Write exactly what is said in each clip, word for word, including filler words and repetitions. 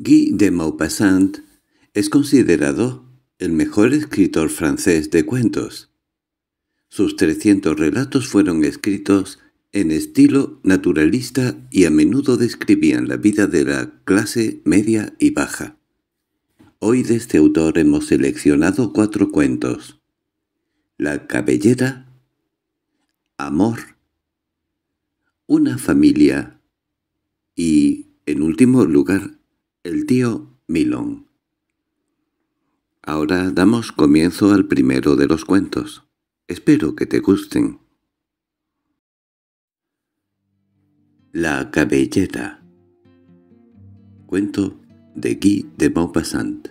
Guy de Maupassant es considerado el mejor escritor francés de cuentos. Sus trescientos relatos fueron escritos en estilo naturalista y a menudo describían la vida de la clase media y baja. Hoy de este autor hemos seleccionado cuatro cuentos: La cabellera, Amor, Una familia y, en último lugar, El tío Milón. Ahora damos comienzo al primero de los cuentos. Espero que te gusten. La cabellera. Cuento de Guy de Maupassant.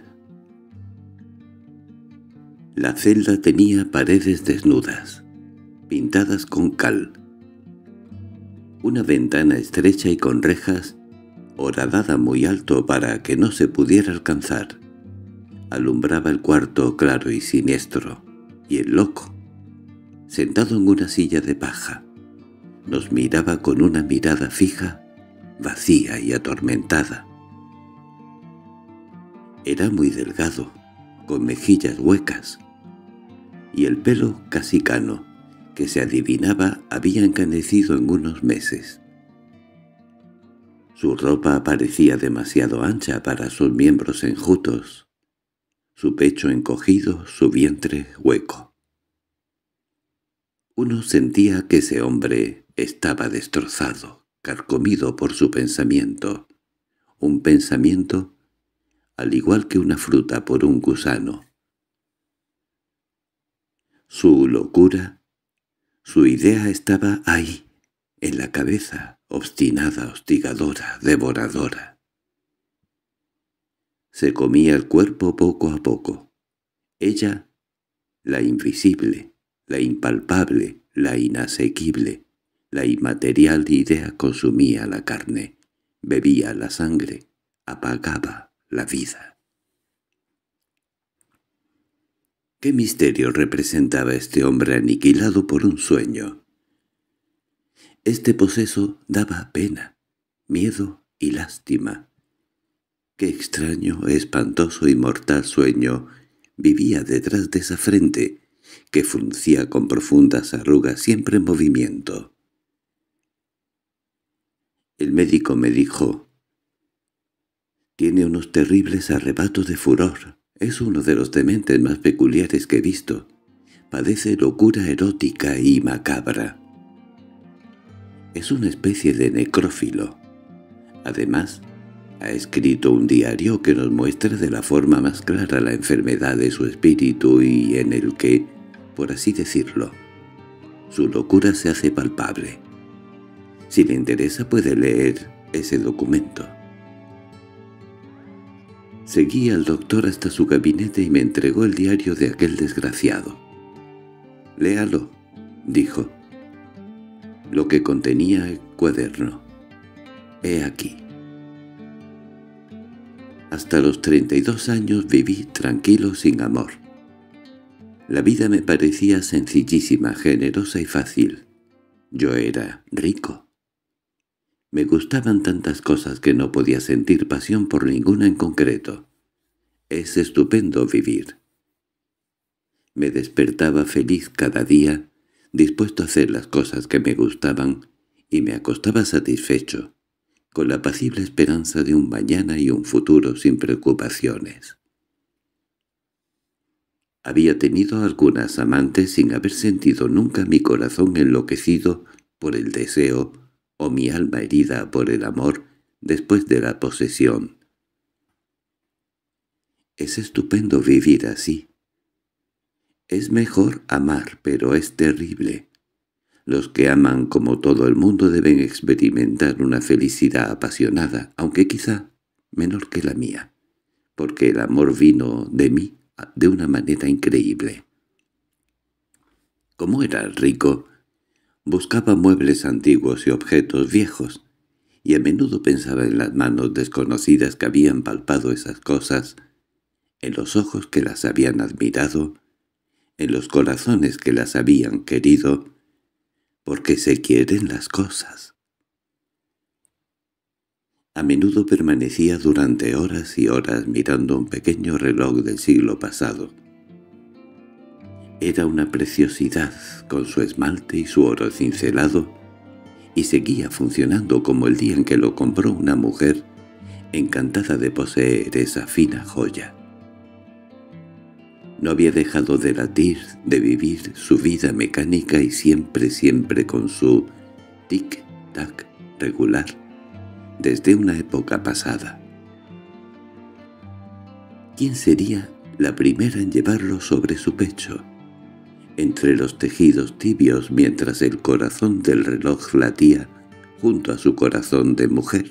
La celda tenía paredes desnudas, pintadas con cal. Una ventana estrecha y con rejas, horadada muy alto para que no se pudiera alcanzar, alumbraba el cuarto claro y siniestro, y el loco, sentado en una silla de paja, nos miraba con una mirada fija, vacía y atormentada. Era muy delgado, con mejillas huecas, y el pelo casi cano, que se adivinaba había encanecido en unos meses. Su ropa parecía demasiado ancha para sus miembros enjutos, su pecho encogido, su vientre hueco. Uno sentía que ese hombre estaba destrozado, carcomido por su pensamiento, un pensamiento al igual que una fruta por un gusano. Su locura, su idea estaba ahí, en la cabeza, obstinada, hostigadora, devoradora. Se comía el cuerpo poco a poco. Ella, la invisible, la impalpable, la inasequible, la inmaterial idea consumía la carne, bebía la sangre, apagaba la vida. ¿Qué misterio representaba este hombre aniquilado por un sueño? Este poseso daba pena, miedo y lástima. Qué extraño, espantoso y mortal sueño vivía detrás de esa frente, que fruncía con profundas arrugas siempre en movimiento. El médico me dijo: «Tiene unos terribles arrebatos de furor. Es uno de los dementes más peculiares que he visto. Padece locura erótica y macabra. Es una especie de necrófilo. Además, ha escrito un diario que nos muestra de la forma más clara la enfermedad de su espíritu y en el que, por así decirlo, su locura se hace palpable. Si le interesa puede leer ese documento». Seguí al doctor hasta su gabinete y me entregó el diario de aquel desgraciado. «Léalo», dijo. Lo que contenía el cuaderno. He aquí. Hasta los treinta y dos años viví tranquilo sin amor. La vida me parecía sencillísima, generosa y fácil. Yo era rico. Me gustaban tantas cosas que no podía sentir pasión por ninguna en concreto. Es estupendo vivir. Me despertaba feliz cada día, dispuesto a hacer las cosas que me gustaban, y me acostaba satisfecho, con la apacible esperanza de un mañana y un futuro sin preocupaciones. Había tenido algunas amantes sin haber sentido nunca mi corazón enloquecido por el deseo o mi alma herida por el amor después de la posesión. Es estupendo vivir así. Es mejor amar, pero es terrible. Los que aman como todo el mundo deben experimentar una felicidad apasionada, aunque quizá menor que la mía, porque el amor vino de mí de una manera increíble. Como era rico, buscaba muebles antiguos y objetos viejos, y a menudo pensaba en las manos desconocidas que habían palpado esas cosas, en los ojos que las habían admirado, en los corazones que las habían querido, porque se quieren las cosas. A menudo permanecía durante horas y horas mirando un pequeño reloj del siglo pasado. Era una preciosidad, con su esmalte y su oro cincelado, y seguía funcionando como el día en que lo compró una mujer encantada de poseer esa fina joya. No había dejado de latir, de vivir su vida mecánica y siempre, siempre con su tic-tac regular, desde una época pasada. ¿Quién sería la primera en llevarlo sobre su pecho, entre los tejidos tibios mientras el corazón del reloj latía junto a su corazón de mujer?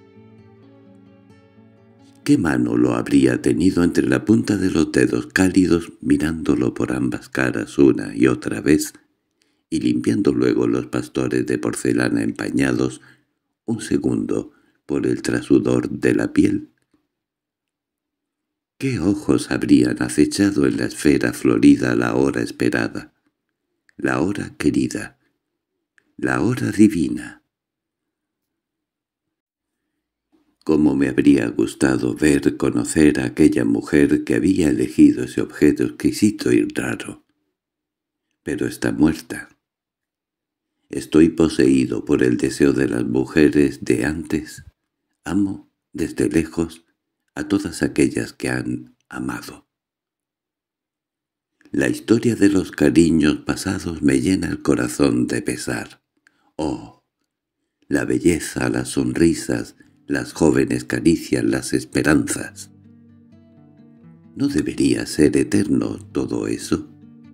¿Qué mano lo habría tenido entre la punta de los dedos cálidos mirándolo por ambas caras una y otra vez y limpiando luego los pastores de porcelana empañados un segundo por el trasudor de la piel? ¿Qué ojos habrían acechado en la esfera florida la hora esperada, la hora querida, la hora divina? Cómo me habría gustado ver, conocer a aquella mujer que había elegido ese objeto exquisito y raro. Pero está muerta. Estoy poseído por el deseo de las mujeres de antes. Amo, desde lejos, a todas aquellas que han amado. La historia de los cariños pasados me llena el corazón de pesar. ¡Oh! La belleza, las sonrisas, las jóvenes caricias, las esperanzas. ¿No debería ser eterno todo eso?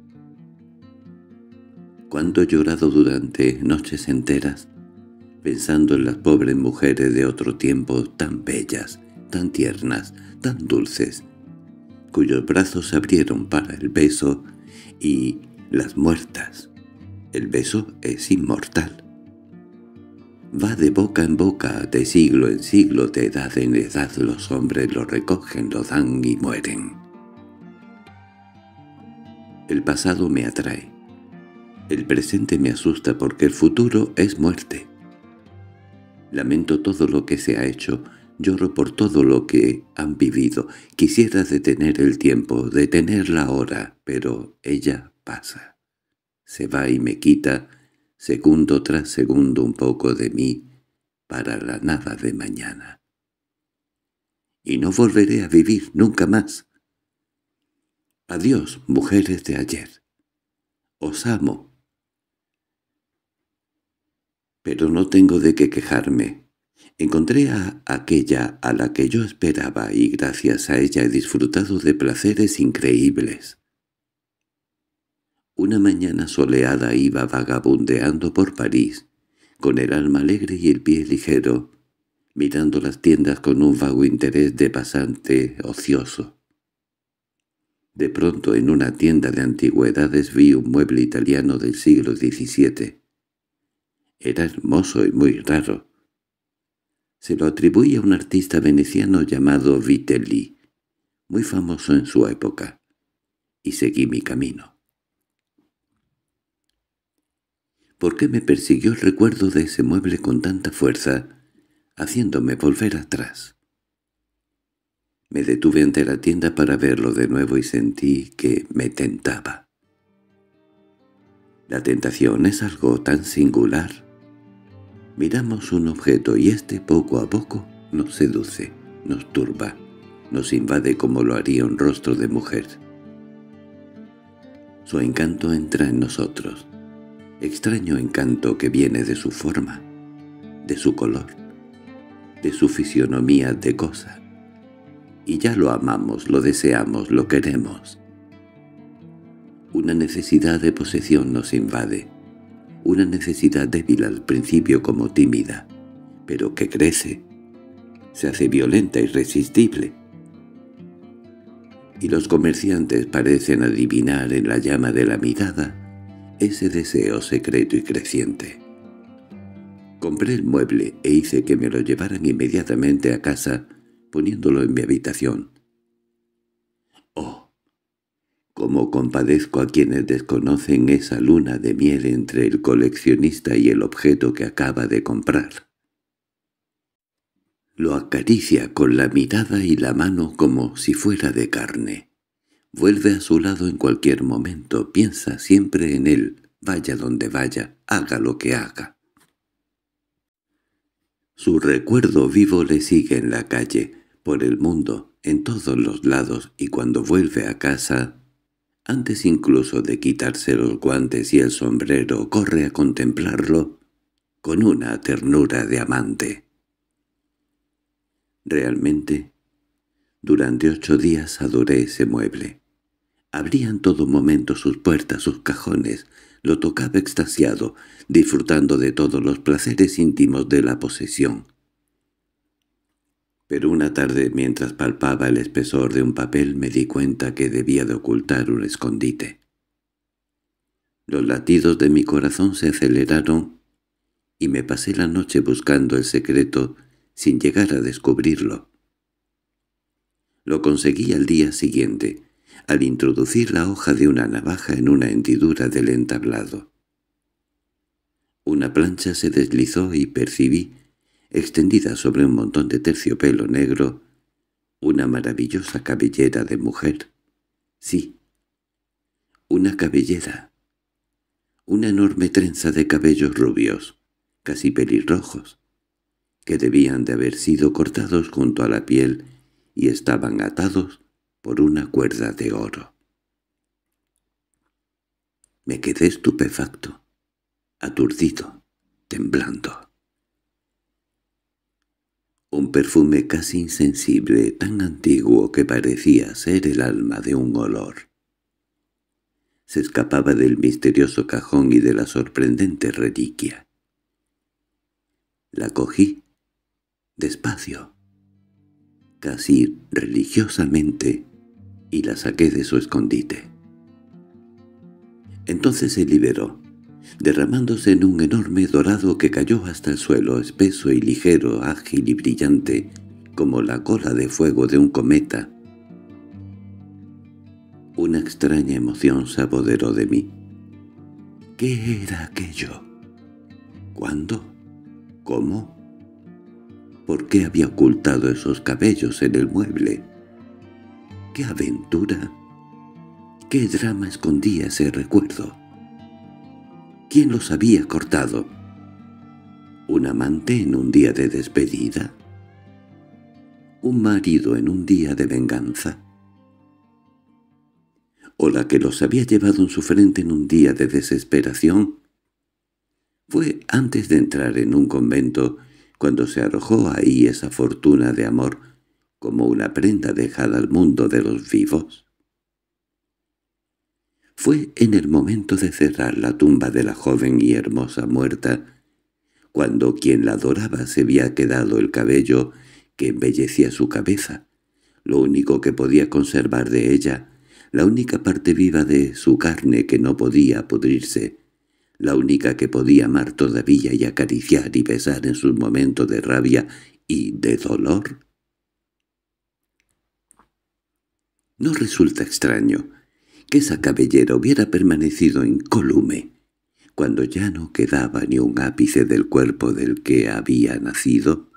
Cuánto he llorado durante noches enteras, pensando en las pobres mujeres de otro tiempo tan bellas, tan tiernas, tan dulces, cuyos brazos se abrieron para el beso, y las muertas. El beso es inmortal. Va de boca en boca, de siglo en siglo, de edad en edad, los hombres lo recogen, lo dan y mueren. El pasado me atrae. El presente me asusta porque el futuro es muerte. Lamento todo lo que se ha hecho, lloro por todo lo que han vivido. Quisiera detener el tiempo, detener la hora, pero ella pasa. Se va y me quita, segundo tras segundo, un poco de mí para la nada de mañana. Y no volveré a vivir nunca más. Adiós, mujeres de ayer. Os amo. Pero no tengo de qué quejarme. Encontré a aquella a la que yo esperaba y gracias a ella he disfrutado de placeres increíbles. Una mañana soleada iba vagabundeando por París, con el alma alegre y el pie ligero, mirando las tiendas con un vago interés de pasante ocioso. De pronto en una tienda de antigüedades vi un mueble italiano del siglo diecisiete. Era hermoso y muy raro. Se lo atribuía a un artista veneciano llamado Vitelli, muy famoso en su época, y seguí mi camino. ¿Por qué me persiguió el recuerdo de ese mueble con tanta fuerza, haciéndome volver atrás? Me detuve ante la tienda para verlo de nuevo y sentí que me tentaba. La tentación es algo tan singular. Miramos un objeto y éste poco a poco nos seduce, nos turba, nos invade como lo haría un rostro de mujer. Su encanto entra en nosotros, extraño encanto que viene de su forma, de su color, de su fisionomía de cosa. Y ya lo amamos, lo deseamos, lo queremos. Una necesidad de posesión nos invade. Una necesidad débil al principio como tímida, pero que crece, se hace violenta, irresistible. Y los comerciantes parecen adivinar en la llama de la mirada ese deseo secreto y creciente. Compré el mueble e hice que me lo llevaran inmediatamente a casa, poniéndolo en mi habitación. ¡Oh! Cómo compadezco a quienes desconocen esa luna de miel entre el coleccionista y el objeto que acaba de comprar. Lo acaricia con la mirada y la mano como si fuera de carne. Vuelve a su lado en cualquier momento, piensa siempre en él, vaya donde vaya, haga lo que haga. Su recuerdo vivo le sigue en la calle, por el mundo, en todos los lados, y cuando vuelve a casa, antes incluso de quitarse los guantes y el sombrero, corre a contemplarlo con una ternura de amante. Realmente, durante ocho días adoré ese mueble. Abría en todo momento sus puertas, sus cajones, lo tocaba extasiado, disfrutando de todos los placeres íntimos de la posesión. Pero una tarde, mientras palpaba el espesor de un papel, me di cuenta que debía de ocultar un escondite. Los latidos de mi corazón se aceleraron y me pasé la noche buscando el secreto sin llegar a descubrirlo. Lo conseguí al día siguiente, al introducir la hoja de una navaja en una hendidura del entablado. Una plancha se deslizó y percibí, extendida sobre un montón de terciopelo negro, una maravillosa cabellera de mujer. Sí, una cabellera. Una enorme trenza de cabellos rubios, casi pelirrojos, que debían de haber sido cortados junto a la piel y estaban atados por una cuerda de oro. Me quedé estupefacto, aturdido, temblando. Un perfume casi insensible, tan antiguo que parecía ser el alma de un olor. Se escapaba del misterioso cajón y de la sorprendente reliquia. La cogí, despacio, casi religiosamente, y la saqué de su escondite. Entonces se liberó, derramándose en un enorme dorado que cayó hasta el suelo, espeso y ligero, ágil y brillante, como la cola de fuego de un cometa. Una extraña emoción se apoderó de mí. ¿Qué era aquello? ¿Cuándo? ¿Cómo? ¿Por qué había ocultado esos cabellos en el mueble? ¿Qué aventura? ¿Qué drama escondía ese recuerdo? ¿Quién los había cortado? ¿Un amante en un día de despedida? ¿Un marido en un día de venganza? ¿O la que los había llevado en su frente en un día de desesperación? Fue antes de entrar en un convento cuando se arrojó ahí esa fortuna de amor como una prenda dejada al mundo de los vivos. Fue en el momento de cerrar la tumba de la joven y hermosa muerta, cuando quien la adoraba se había quedado el cabello que embellecía su cabeza, lo único que podía conservar de ella, la única parte viva de su carne que no podía pudrirse, la única que podía amar todavía y acariciar y besar en sus momentos de rabia y de dolor. ¿No resulta extraño que esa cabellera hubiera permanecido incólume cuando ya no quedaba ni un ápice del cuerpo del que había nacido?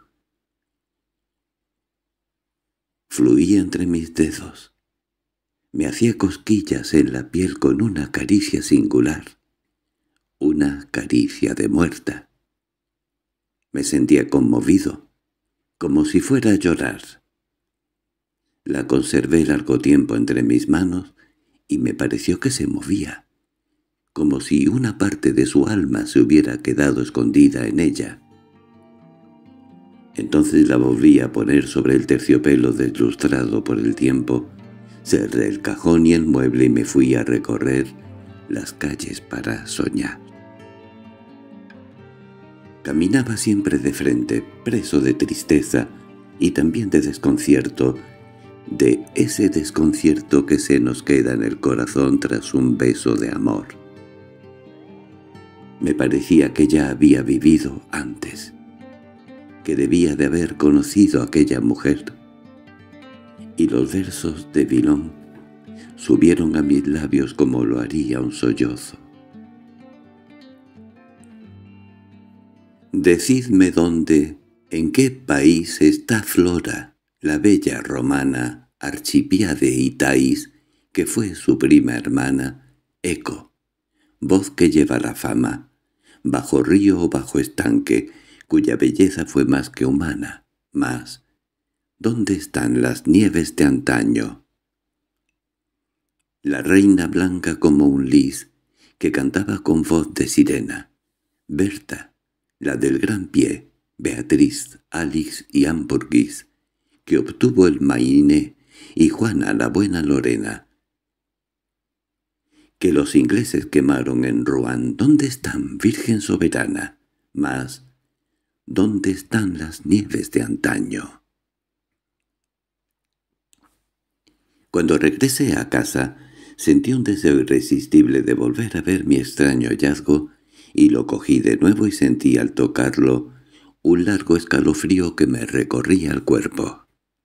Fluía entre mis dedos, me hacía cosquillas en la piel con una caricia singular, una caricia de muerta. Me sentía conmovido, como si fuera a llorar. La conservé largo tiempo entre mis manos y me pareció que se movía, como si una parte de su alma se hubiera quedado escondida en ella. Entonces la volví a poner sobre el terciopelo deslustrado por el tiempo, cerré el cajón y el mueble y me fui a recorrer las calles para soñar. Caminaba siempre de frente, preso de tristeza y también de desconcierto, de ese desconcierto que se nos queda en el corazón tras un beso de amor. Me parecía que ya había vivido antes, que debía de haber conocido a aquella mujer, y los versos de Villon subieron a mis labios como lo haría un sollozo. Decidme dónde, ¿En qué país está Flora, la bella romana, archipiade y Thais, que fue su prima hermana? Eco, voz que lleva la fama, bajo río o bajo estanque, cuya belleza fue más que humana, más. ¿Dónde están las nieves de antaño? La reina blanca como un lis, que cantaba con voz de sirena. Berta, la del gran pie, Beatriz, Alix y Amborghis, que obtuvo el Maine, y Juana la buena Lorena, que los ingleses quemaron en Rouen. ¿Dónde están, Virgen soberana? Mas, ¿dónde están las nieves de antaño? Cuando regresé a casa, sentí un deseo irresistible de volver a ver mi extraño hallazgo, y lo cogí de nuevo y sentí al tocarlo un largo escalofrío que me recorría el cuerpo.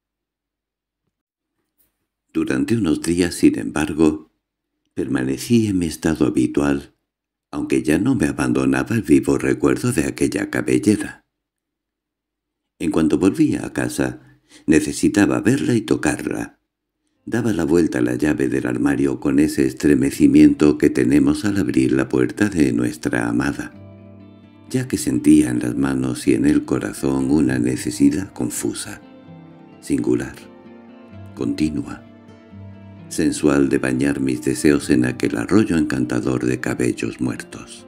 Durante unos días, sin embargo, permanecí en mi estado habitual, aunque ya no me abandonaba el vivo recuerdo de aquella cabellera. En cuanto volvía a casa, necesitaba verla y tocarla. Daba la vuelta a la llave del armario con ese estremecimiento que tenemos al abrir la puerta de nuestra amada, ya que sentía en las manos y en el corazón una necesidad confusa, singular, continua, sensual de bañar mis deseos en aquel arroyo encantador de cabellos muertos.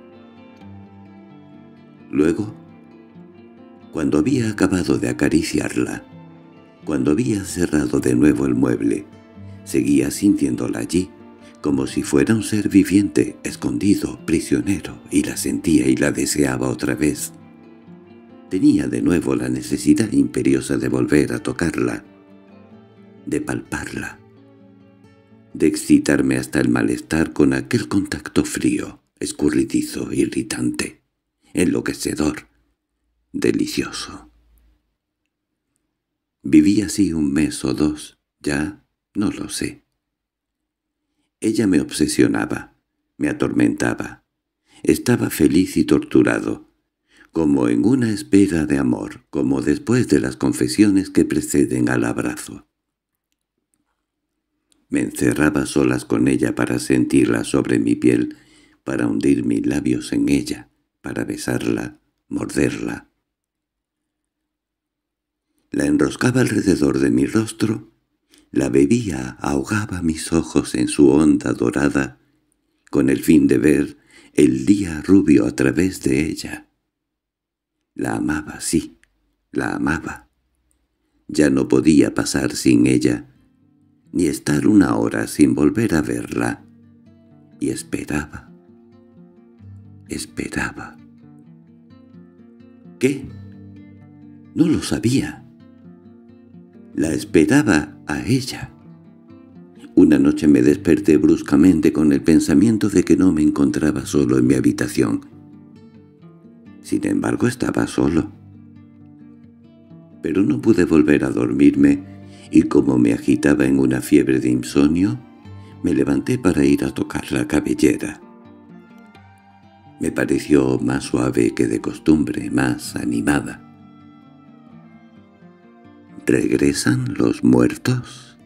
Luego, cuando había acabado de acariciarla, cuando había cerrado de nuevo el mueble, seguía sintiéndola allí, como si fuera un ser viviente, escondido, prisionero, y la sentía y la deseaba otra vez. Tenía de nuevo la necesidad imperiosa de volver a tocarla, de palparla, de excitarme hasta el malestar con aquel contacto frío, escurridizo, irritante, enloquecedor, delicioso. Viví así un mes o dos, ya no lo sé. Ella me obsesionaba, me atormentaba. Estaba feliz y torturado, como en una espera de amor, como después de las confesiones que preceden al abrazo. Me encerraba a solas con ella para sentirla sobre mi piel, para hundir mis labios en ella, para besarla, morderla. La enroscaba alrededor de mi rostro, la bebía, ahogaba mis ojos en su onda dorada, con el fin de ver el día rubio a través de ella. La amaba, sí, la amaba. Ya no podía pasar sin ella, ni estar una hora sin volver a verla. Y esperaba, esperaba. ¿Qué? No lo sabía. La esperaba a ella. Una noche me desperté bruscamente con el pensamiento de que no me encontraba solo en mi habitación. Sin embargo, estaba solo. Pero no pude volver a dormirme, y como me agitaba en una fiebre de insomnio, me levanté para ir a tocar la cabellera. Me pareció más suave que de costumbre, más animada. ¿Regresan los muertos?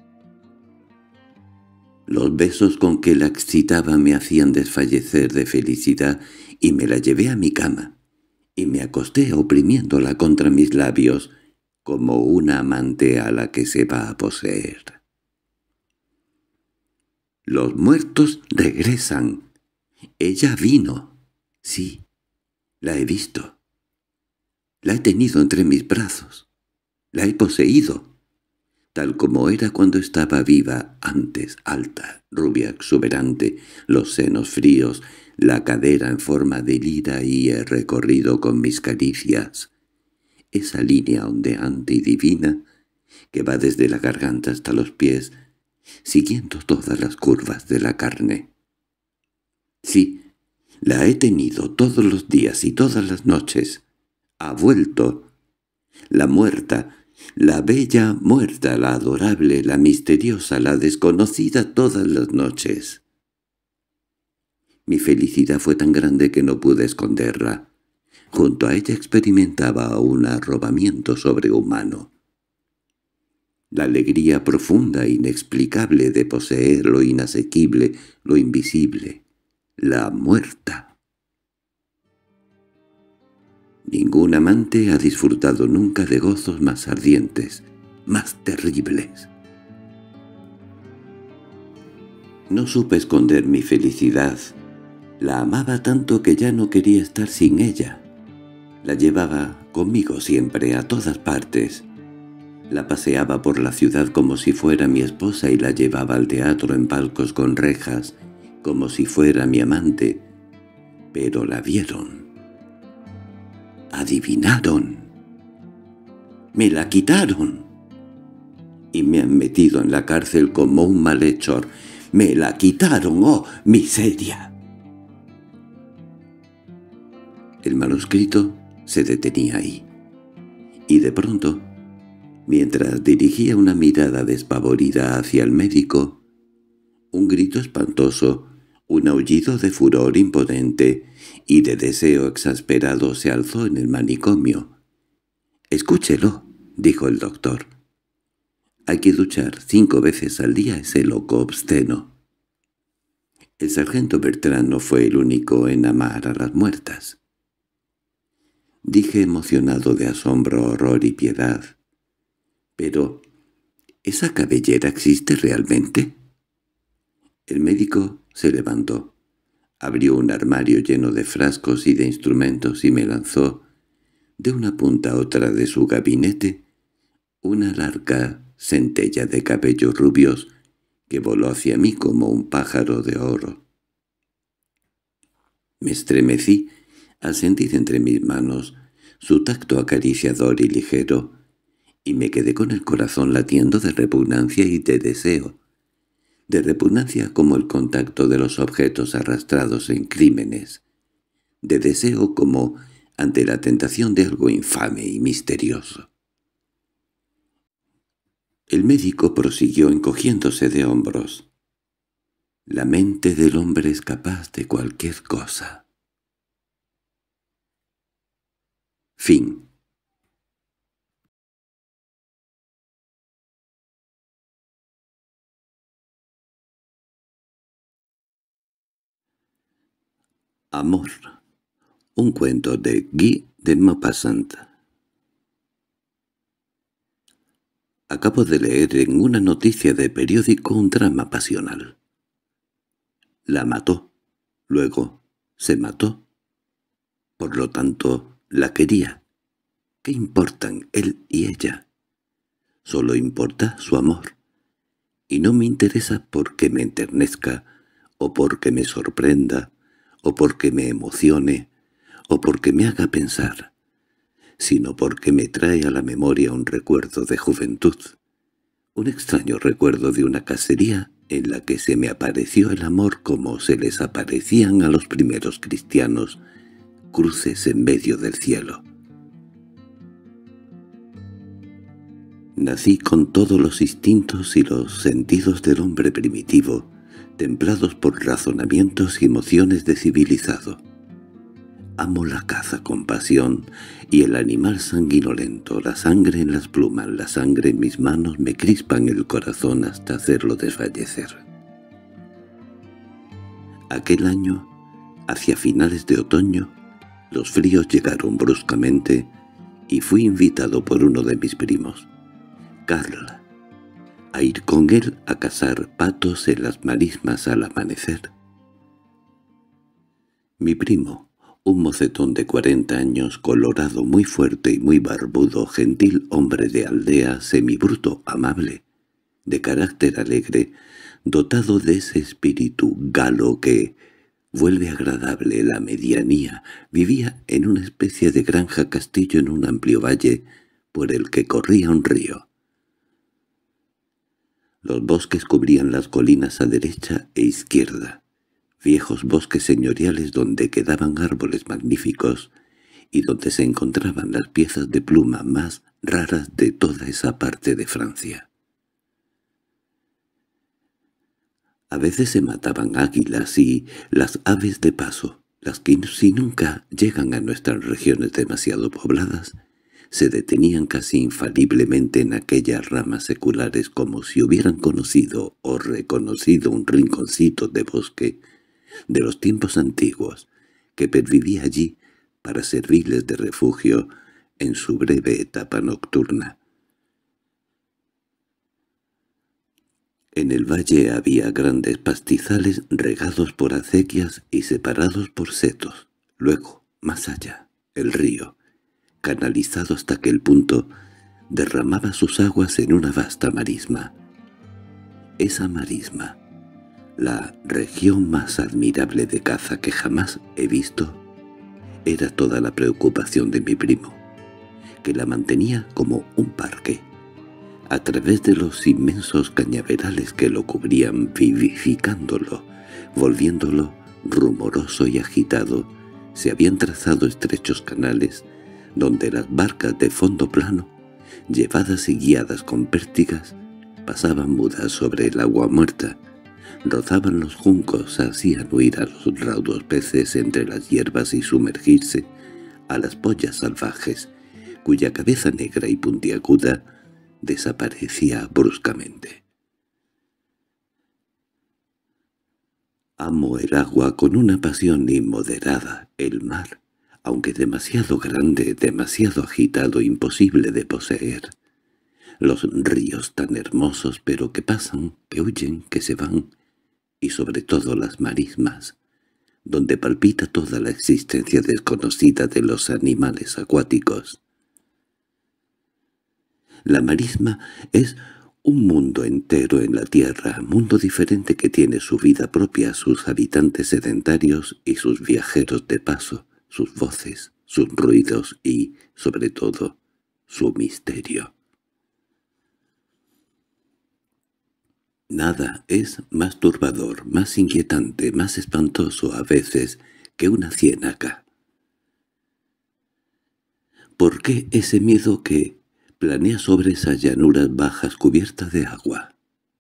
Los besos con que la excitaba me hacían desfallecer de felicidad, y me la llevé a mi cama, y me acosté oprimiéndola contra mis labios, como una amante a la que se va a poseer. Los muertos regresan. Ella vino. Sí, la he visto. La he tenido entre mis brazos. La he poseído, tal como era cuando estaba viva, antes, alta, rubia, exuberante, los senos fríos, la cadera en forma de lira, y he recorrido con mis caricias esa línea ondeante y divina que va desde la garganta hasta los pies, siguiendo todas las curvas de la carne. Sí, la he tenido todos los días y todas las noches. Ha vuelto. La muerta, la bella muerta, la adorable, la misteriosa, la desconocida todas las noches. Mi felicidad fue tan grande que no pude esconderla. Junto a ella experimentaba un arrobamiento sobrehumano. La alegría profunda e inexplicable de poseer lo inasequible, lo invisible, la muerta. Ningún amante ha disfrutado nunca de gozos más ardientes, más terribles. No supe esconder mi felicidad. La amaba tanto que ya no quería estar sin ella. La llevaba conmigo siempre, a todas partes. La paseaba por la ciudad como si fuera mi esposa y la llevaba al teatro en palcos con rejas, como si fuera mi amante. Pero la vieron. Adivinaron. Me la quitaron. Y me han metido en la cárcel como un malhechor. Me la quitaron, ¡oh, miseria! El manuscrito se detenía ahí. Y de pronto, mientras dirigía una mirada despavorida hacia el médico, un grito espantoso, un aullido de furor imponente y de deseo exasperado se alzó en el manicomio. «Escúchelo», dijo el doctor. «Hay que duchar cinco veces al día a ese loco obsceno». El sargento Bertrand no fue el único en amar a las muertas. Dije emocionado de asombro, horror y piedad. «¿Pero esa cabellera existe realmente?» El médico se levantó, abrió un armario lleno de frascos y de instrumentos y me lanzó, de una punta a otra de su gabinete, una larga centella de cabellos rubios que voló hacia mí como un pájaro de oro. Me estremecí al sentir entre mis manos su tacto acariciador y ligero, y me quedé con el corazón latiendo de repugnancia y de deseo, de repugnancia como el contacto de los objetos arrastrados en crímenes, de deseo como ante la tentación de algo infame y misterioso. El médico prosiguió encogiéndose de hombros. La mente del hombre es capaz de cualquier cosa. Fin. Amor. Un cuento de Guy de Maupassant. Acabo de leer en una noticia de periódico un drama pasional. La mató, luego se mató. Por lo tanto, la quería. ¿Qué importan él y ella? Solo importa su amor. Y no me interesa porque me enternezca, o porque me sorprenda, o porque me emocione, o porque me haga pensar, sino porque me trae a la memoria un recuerdo de juventud, un extraño recuerdo de una cacería en la que se me apareció el amor como se les aparecían a los primeros cristianos, cruces en medio del cielo. Nací con todos los instintos y los sentidos del hombre primitivo, templados por razonamientos y emociones de civilizado. Amo la caza con pasión, y el animal sanguinolento, la sangre en las plumas, la sangre en mis manos me crispan el corazón hasta hacerlo desfallecer. Aquel año, hacia finales de otoño, los fríos llegaron bruscamente y fui invitado por uno de mis primos, Karl, a ir con él a cazar patos en las marismas al amanecer. Mi primo, un mocetón de cuarenta años, colorado, muy fuerte y muy barbudo, gentil hombre de aldea, semibruto, amable, de carácter alegre, dotado de ese espíritu galo que vuelve agradable la medianía, vivía en una especie de granja-castillo en un amplio valle por el que corría un río. Los bosques cubrían las colinas a derecha e izquierda, viejos bosques señoriales donde quedaban árboles magníficos y donde se encontraban las piezas de pluma más raras de toda esa parte de Francia. A veces se mataban águilas y las aves de paso, las que si nunca llegan a nuestras regiones demasiado pobladas, se detenían casi infaliblemente en aquellas ramas seculares como si hubieran conocido o reconocido un rinconcito de bosque de los tiempos antiguos que pervivía allí para servirles de refugio en su breve etapa nocturna. En el valle había grandes pastizales regados por acequias y separados por setos. Luego, más allá, el río, canalizado hasta aquel punto, derramaba sus aguas en una vasta marisma. Esa marisma, la región más admirable de caza que jamás he visto, era toda la preocupación de mi primo, que la mantenía como un parque. A través de los inmensos cañaverales que lo cubrían, vivificándolo, volviéndolo rumoroso y agitado, se habían trazado estrechos canales donde las barcas de fondo plano, llevadas y guiadas con pértigas, pasaban mudas sobre el agua muerta, rozaban los juncos, hacían huir a los raudos peces entre las hierbas y sumergirse a las pollas salvajes, cuya cabeza negra y puntiaguda desaparecía bruscamente. Amo el agua con una pasión inmoderada, el mar, aunque demasiado grande, demasiado agitado, imposible de poseer. Los ríos tan hermosos, pero que pasan, que huyen, que se van, y sobre todo las marismas, donde palpita toda la existencia desconocida de los animales acuáticos. La marisma es un mundo entero en la tierra, mundo diferente que tiene su vida propia, sus habitantes sedentarios y sus viajeros de paso, sus voces, sus ruidos y, sobre todo, su misterio. Nada es más turbador, más inquietante, más espantoso a veces que una ciénaga. ¿Por qué ese miedo que planea sobre esas llanuras bajas cubiertas de agua?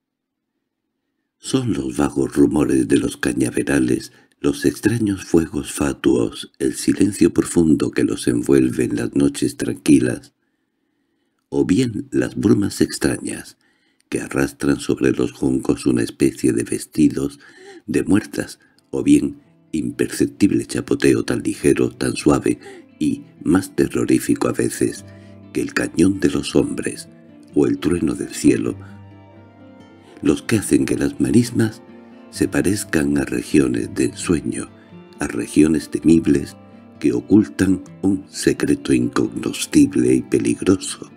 Son los vagos rumores de los cañaverales, los extraños fuegos fatuos, el silencio profundo que los envuelve en las noches tranquilas, o bien las brumas extrañas que arrastran sobre los juncos una especie de vestidos de muertas, o bien imperceptible chapoteo tan ligero, tan suave y más terrorífico a veces que el cañón de los hombres o el trueno del cielo, los que hacen que las marismas se parezcan a regiones de ensueño, a regiones temibles que ocultan un secreto incognoscible y peligroso.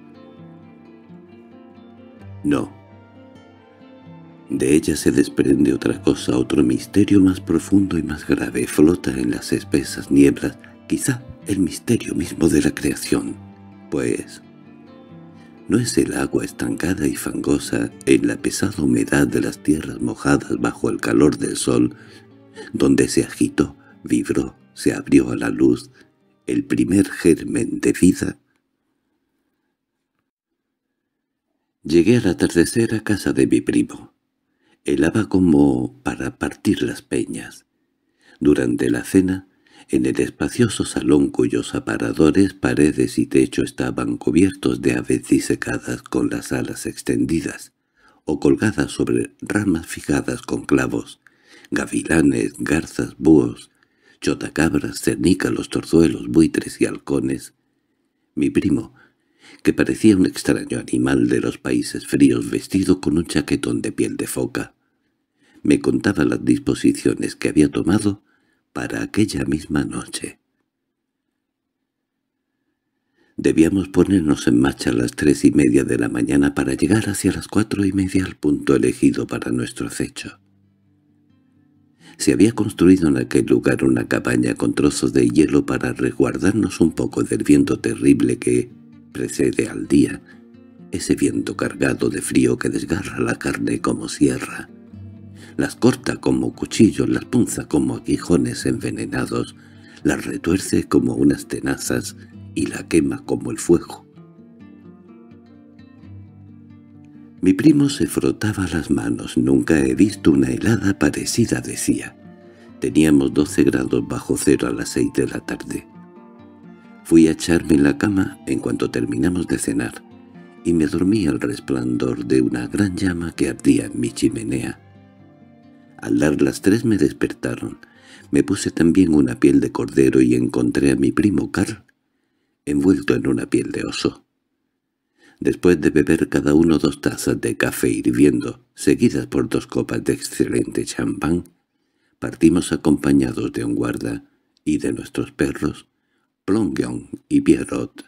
No. De ella se desprende otra cosa, otro misterio más profundo y más grave, flota en las espesas nieblas, quizá el misterio mismo de la creación, pues no es el agua estancada y fangosa en la pesada humedad de las tierras mojadas bajo el calor del sol, donde se agitó, vibró, se abrió a la luz el primer germen de vida. Llegué al atardecer a casa de mi primo. Helaba como para partir las peñas. Durante la cena, en el espacioso salón cuyos aparadores, paredes y techo estaban cubiertos de aves disecadas con las alas extendidas, o colgadas sobre ramas fijadas con clavos, gavilanes, garzas, búhos, chotacabras, cernícalos, torzuelos, buitres y halcones, mi primo, que parecía un extraño animal de los países fríos vestido con un chaquetón de piel de foca, me contaba las disposiciones que había tomado para aquella misma noche. Debíamos ponernos en marcha a las tres y media de la mañana para llegar hacia las cuatro y media al punto elegido para nuestro acecho. Se había construido en aquel lugar una cabaña con trozos de hielo para resguardarnos un poco del viento terrible que precede al día, ese viento cargado de frío que desgarra la carne como sierra, las corta como cuchillos, las punza como aguijones envenenados, las retuerce como unas tenazas y la quema como el fuego. Mi primo se frotaba las manos. «Nunca he visto una helada parecida», decía. Teníamos doce grados bajo cero a las seis de la tarde. Fui a echarme en la cama en cuanto terminamos de cenar, y me dormí al resplandor de una gran llama que ardía en mi chimenea. Al dar las tres me despertaron. Me puse también una piel de cordero y encontré a mi primo Karl envuelto en una piel de oso. Después de beber cada uno dos tazas de café hirviendo, seguidas por dos copas de excelente champán, partimos acompañados de un guarda y de nuestros perros, Plongeon y Pierrot.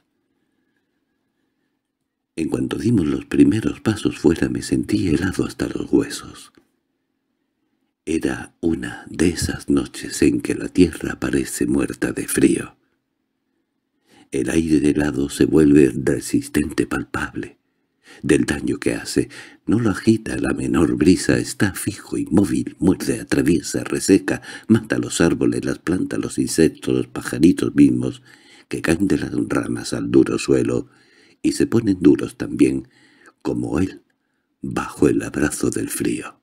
En cuanto dimos los primeros pasos fuera me sentí helado hasta los huesos. Era una de esas noches en que la tierra parece muerta de frío. El aire helado se vuelve resistente palpable. Del daño que hace, no lo agita la menor brisa, está fijo, inmóvil, muerde, atraviesa, reseca, mata los árboles, las plantas, los insectos, los pajaritos mismos, que caen de las ramas al duro suelo, y se ponen duros también, como él, bajo el abrazo del frío.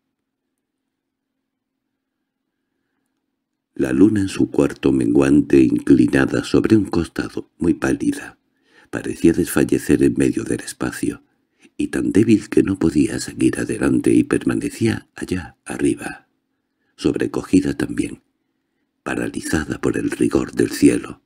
La luna en su cuarto menguante, inclinada sobre un costado, muy pálida, parecía desfallecer en medio del espacio, y tan débil que no podía seguir adelante y permanecía allá arriba, sobrecogida también, paralizada por el rigor del cielo.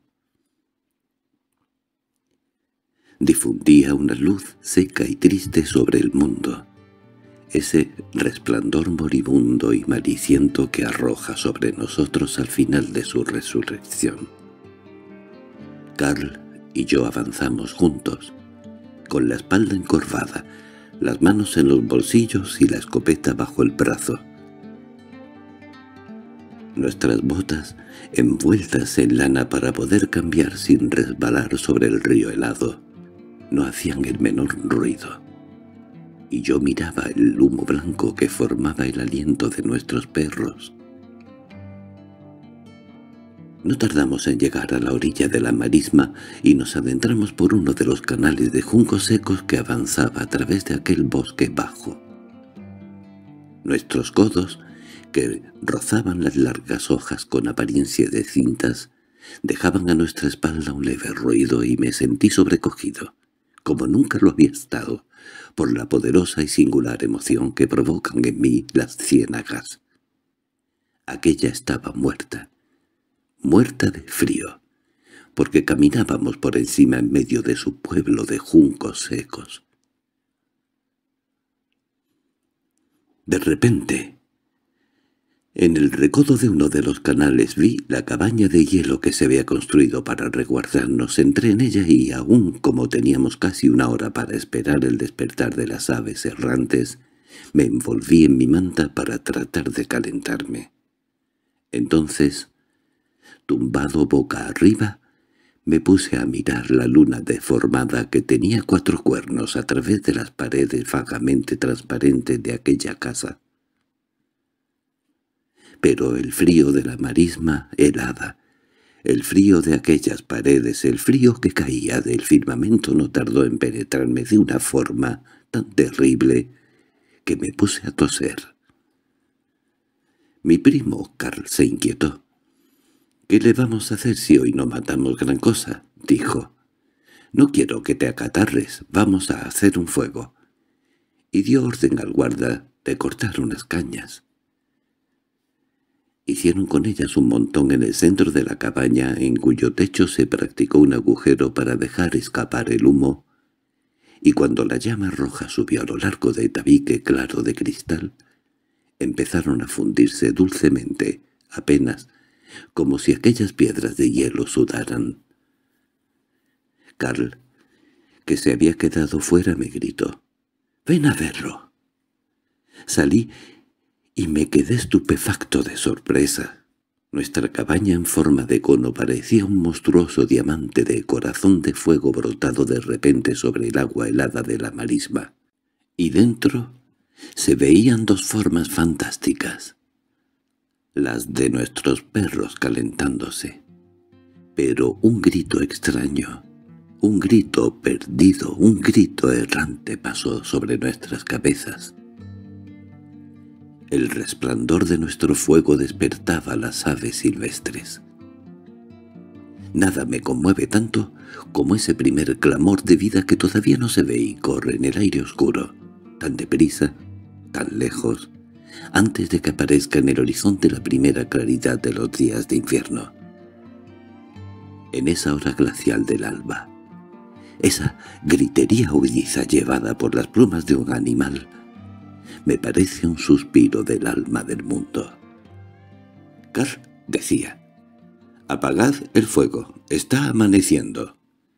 Difundía una luz seca y triste sobre el mundo, ese resplandor moribundo y maliciento que arroja sobre nosotros al final de su resurrección. Karl y yo avanzamos juntos, con la espalda encorvada, las manos en los bolsillos y la escopeta bajo el brazo. Nuestras botas envueltas en lana para poder cambiar sin resbalar sobre el río helado, no hacían el menor ruido. Y yo miraba el humo blanco que formaba el aliento de nuestros perros. No tardamos en llegar a la orilla de la marisma y nos adentramos por uno de los canales de juncos secos que avanzaba a través de aquel bosque bajo. Nuestros codos, que rozaban las largas hojas con apariencia de cintas, dejaban a nuestra espalda un leve ruido y me sentí sobrecogido, como nunca lo había estado, por la poderosa y singular emoción que provocan en mí las ciénagas. Aquella estaba muerta, muerta de frío, porque caminábamos por encima en medio de su pueblo de juncos secos. De repente, en el recodo de uno de los canales vi la cabaña de hielo que se había construido para resguardarnos. Entré en ella y, aun como teníamos casi una hora para esperar el despertar de las aves errantes, me envolví en mi manta para tratar de calentarme. Entonces, tumbado boca arriba, me puse a mirar la luna deformada que tenía cuatro cuernos a través de las paredes vagamente transparentes de aquella casa. Pero el frío de la marisma helada, el frío de aquellas paredes, el frío que caía del firmamento no tardó en penetrarme de una forma tan terrible que me puse a toser. Mi primo Karl se inquietó. «¿Qué le vamos a hacer si hoy no matamos gran cosa?», dijo. «No quiero que te acatarres, vamos a hacer un fuego». Y dio orden al guarda de cortar unas cañas. Hicieron con ellas un montón en el centro de la cabaña, en cuyo techo se practicó un agujero para dejar escapar el humo, y cuando la llama roja subió a lo largo del tabique claro de cristal, empezaron a fundirse dulcemente, apenas, como si aquellas piedras de hielo sudaran. Karl, que se había quedado fuera, me gritó: «¡Ven a verlo!». Salí y me quedé estupefacto de sorpresa. Nuestra cabaña en forma de cono parecía un monstruoso diamante de corazón de fuego brotado de repente sobre el agua helada de la marisma. Y dentro se veían dos formas fantásticas, las de nuestros perros calentándose. Pero un grito extraño, un grito perdido, un grito errante pasó sobre nuestras cabezas. El resplandor de nuestro fuego despertaba a las aves silvestres. Nada me conmueve tanto como ese primer clamor de vida que todavía no se ve y corre en el aire oscuro, tan deprisa, tan lejos, antes de que aparezca en el horizonte la primera claridad de los días de invierno. En esa hora glacial del alba, esa gritería huidiza llevada por las plumas de un animal, me parece un suspiro del alma del mundo. Carl decía: «Apagad el fuego, está amaneciendo».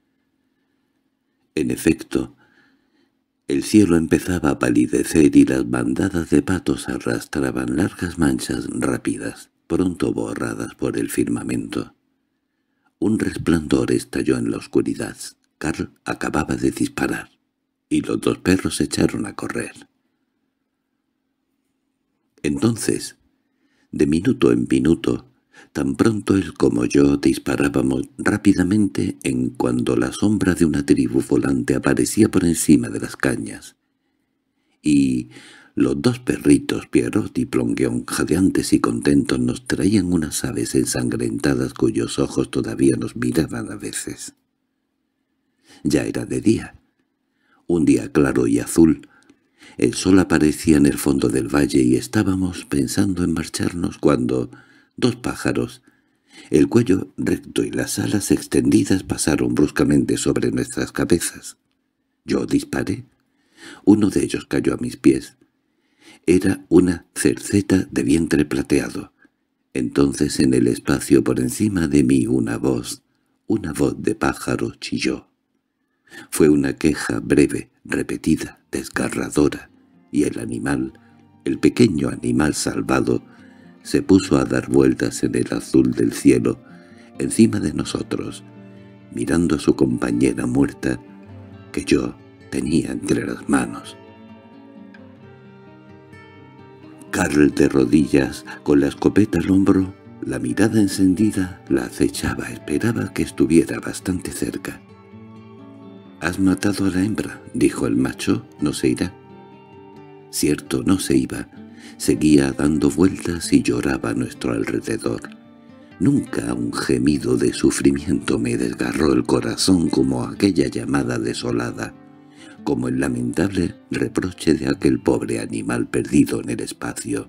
En efecto, el cielo empezaba a palidecer y las bandadas de patos arrastraban largas manchas rápidas, pronto borradas por el firmamento. Un resplandor estalló en la oscuridad. Carl acababa de disparar, y los dos perros se echaron a correr. Entonces, de minuto en minuto, tan pronto él como yo disparábamos rápidamente en cuando la sombra de una tribu volante aparecía por encima de las cañas, y los dos perritos, Pierrot y Plongeon, jadeantes y contentos, nos traían unas aves ensangrentadas cuyos ojos todavía nos miraban a veces. Ya era de día, un día claro y azul. El sol aparecía en el fondo del valle y estábamos pensando en marcharnos cuando dos pájaros, el cuello recto y las alas extendidas, pasaron bruscamente sobre nuestras cabezas. Yo disparé. Uno de ellos cayó a mis pies. Era una cerceta de vientre plateado. Entonces en el espacio por encima de mí una voz, una voz de pájaro chilló. Fue una queja breve, repetida, desgarradora, y el animal, el pequeño animal salvado, se puso a dar vueltas en el azul del cielo, encima de nosotros, mirando a su compañera muerta, que yo tenía entre las manos. Carl, de rodillas, con la escopeta al hombro, la mirada encendida, la acechaba, esperaba que estuviera bastante cerca. «¿Has matado a la hembra?», dijo el macho. «¿No se irá?». Cierto, no se iba. Seguía dando vueltas y lloraba a nuestro alrededor. Nunca un gemido de sufrimiento me desgarró el corazón como aquella llamada desolada, como el lamentable reproche de aquel pobre animal perdido en el espacio.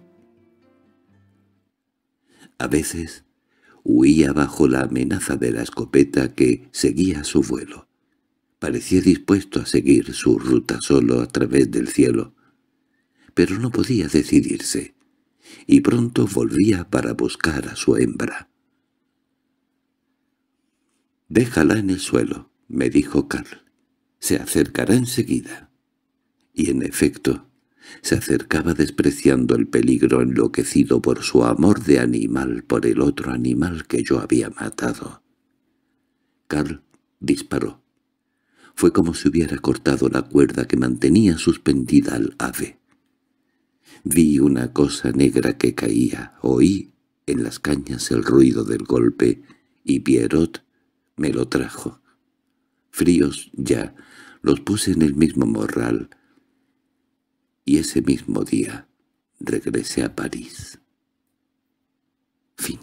A veces huía bajo la amenaza de la escopeta que seguía su vuelo. Parecía dispuesto a seguir su ruta solo a través del cielo, pero no podía decidirse, y pronto volvía para buscar a su hembra. «Déjala en el suelo», me dijo Carl. «Se acercará enseguida». Y en efecto, se acercaba despreciando el peligro, enloquecido por su amor de animal por el otro animal que yo había matado. Carl disparó. Fue como si hubiera cortado la cuerda que mantenía suspendida al ave. Vi una cosa negra que caía, oí en las cañas el ruido del golpe, y Pierrot me lo trajo. Fríos ya, los puse en el mismo morral, y ese mismo día regresé a París. Fin.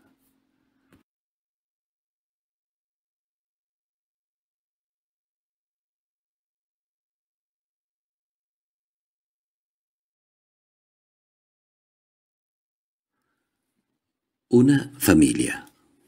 Una familia.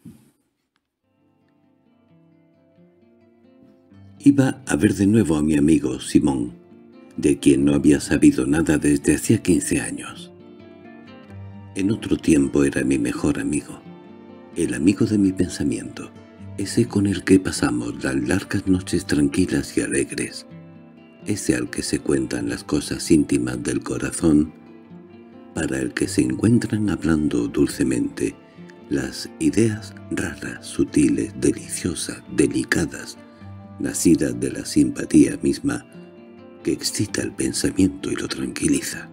Iba a ver de nuevo a mi amigo Simón, de quien no había sabido nada desde hacía quince años. En otro tiempo era mi mejor amigo, el amigo de mi pensamiento, ese con el que pasamos las largas noches tranquilas y alegres, ese al que se cuentan las cosas íntimas del corazón, para el que se encuentran hablando dulcemente las ideas raras, sutiles, deliciosas, delicadas, nacidas de la simpatía misma, que excita el pensamiento y lo tranquiliza.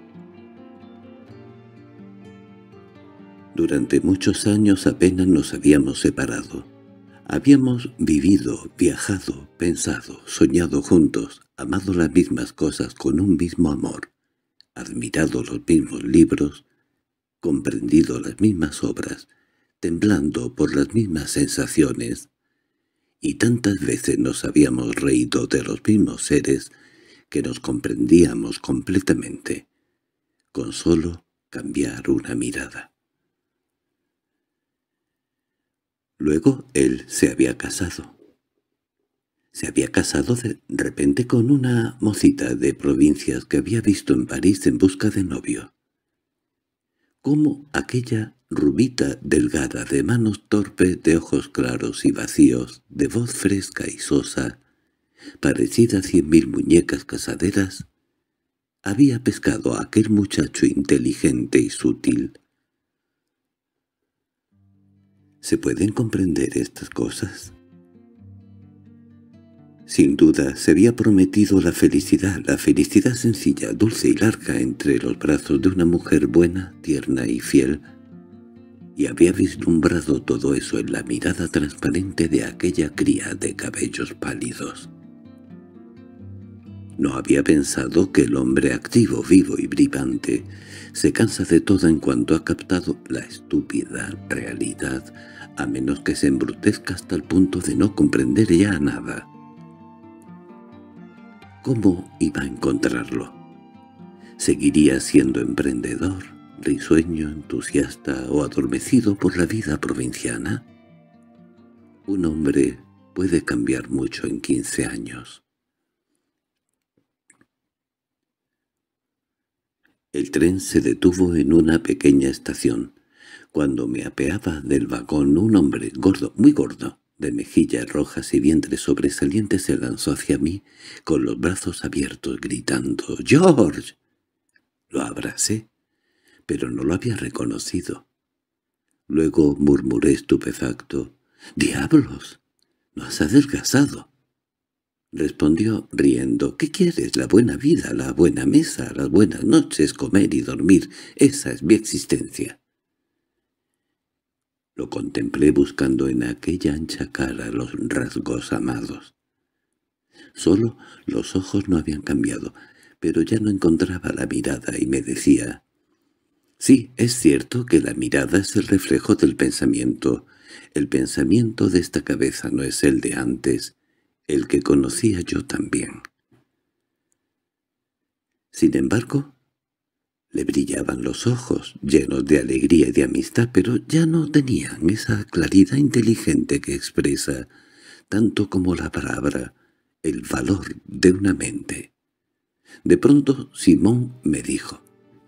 Durante muchos años apenas nos habíamos separado. Habíamos vivido, viajado, pensado, soñado juntos, amado las mismas cosas con un mismo amor, admirado los mismos libros, comprendido las mismas obras, temblando por las mismas sensaciones, y tantas veces nos habíamos reído de los mismos seres que nos comprendíamos completamente, con solo cambiar una mirada. Luego él se había casado. Se había casado de repente con una mocita de provincias que había visto en París en busca de novio. Cómo aquella rubita delgada, de manos torpes, de ojos claros y vacíos, de voz fresca y sosa, parecida a cien mil muñecas casaderas, había pescado a aquel muchacho inteligente y sutil. ¿Se pueden comprender estas cosas? Sin duda se había prometido la felicidad, la felicidad sencilla, dulce y larga entre los brazos de una mujer buena, tierna y fiel, y había vislumbrado todo eso en la mirada transparente de aquella cría de cabellos pálidos. No había pensado que el hombre activo, vivo y brillante se cansa de todo en cuanto ha captado la estúpida realidad, a menos que se embrutezca hasta el punto de no comprender ya nada. ¿Cómo iba a encontrarlo? ¿Seguiría siendo emprendedor, risueño, entusiasta o adormecido por la vida provinciana? Un hombre puede cambiar mucho en quince años. El tren se detuvo en una pequeña estación. Cuando me apeaba del vagón, un hombre gordo, muy gordo, de mejillas rojas y vientre sobresaliente, se lanzó hacia mí con los brazos abiertos, gritando «¡George!». Lo abracé, pero no lo había reconocido. Luego murmuré estupefacto «¡Diablos! ¡No has adelgazado!». Respondió riendo «¿Qué quieres? La buena vida, la buena mesa, las buenas noches, comer y dormir. Esa es mi existencia». Lo contemplé buscando en aquella ancha cara los rasgos amados. Solo los ojos no habían cambiado, pero ya no encontraba la mirada y me decía «Sí, es cierto que la mirada es el reflejo del pensamiento. El pensamiento de esta cabeza no es el de antes, el que conocía yo también». Sin embargo, le brillaban los ojos, llenos de alegría y de amistad, pero ya no tenían esa claridad inteligente que expresa, tanto como la palabra, el valor de una mente. De pronto Simón me dijo: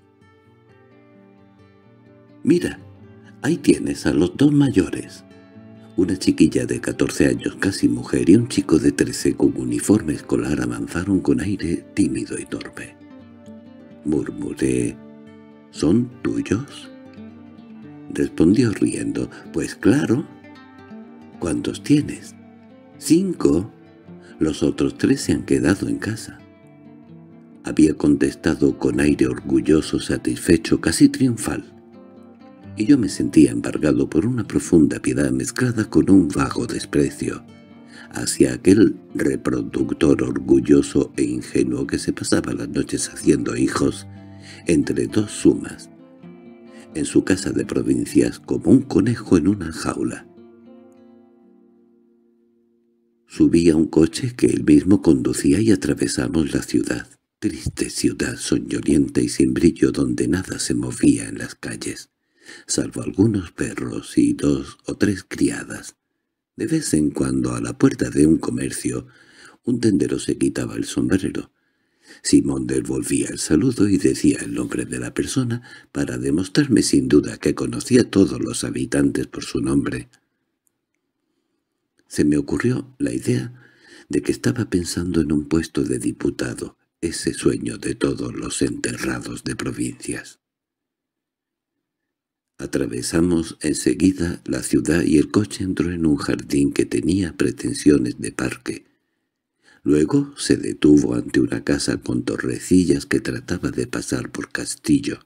«Mira, ahí tienes a los dos mayores». Una chiquilla de catorce años, casi mujer, y un chico de trece con uniforme escolar avanzaron con aire tímido y torpe. Murmuré «¿Son tuyos?». Respondió riendo «Pues claro». «¿Cuántos tienes?». «Cinco. Los otros tres se han quedado en casa». Había contestado con aire orgulloso, satisfecho, casi triunfal. Y yo me sentía embargado por una profunda piedad mezclada con un vago desprecio hacia aquel reproductor orgulloso e ingenuo que se pasaba las noches haciendo hijos entre dos sumas, en su casa de provincias como un conejo en una jaula. Subí a un coche que él mismo conducía y atravesamos la ciudad, triste ciudad soñolienta y sin brillo donde nada se movía en las calles, salvo algunos perros y dos o tres criadas. De vez en cuando a la puerta de un comercio un tendero se quitaba el sombrero. Simón devolvía el saludo y decía el nombre de la persona para demostrarme sin duda que conocía a todos los habitantes por su nombre. Se me ocurrió la idea de que estaba pensando en un puesto de diputado, ese sueño de todos los enterrados de provincias. Atravesamos enseguida la ciudad y el coche entró en un jardín que tenía pretensiones de parque. Luego se detuvo ante una casa con torrecillas que trataba de pasar por castillo.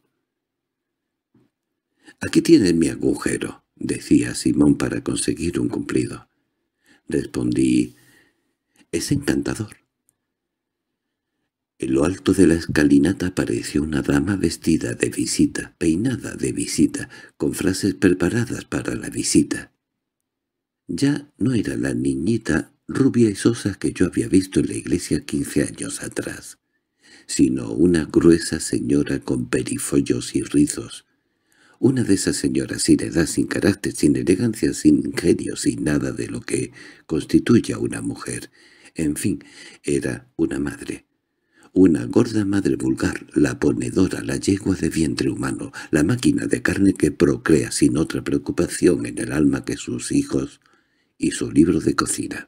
«Aquí tienes mi agujero», decía Simón para conseguir un cumplido. Respondí: «Es encantador». En lo alto de la escalinata apareció una dama vestida de visita, peinada de visita, con frases preparadas para la visita. Ya no era la niñita rubia y sosa que yo había visto en la iglesia quince años atrás, sino una gruesa señora con perifollos y rizos. Una de esas señoras sin edad, sin carácter, sin elegancia, sin ingenio, sin nada de lo que constituye a una mujer. En fin, era una madre. Una gorda madre vulgar, la ponedora, la yegua de vientre humano, la máquina de carne que procrea sin otra preocupación en el alma que sus hijos y su libro de cocina.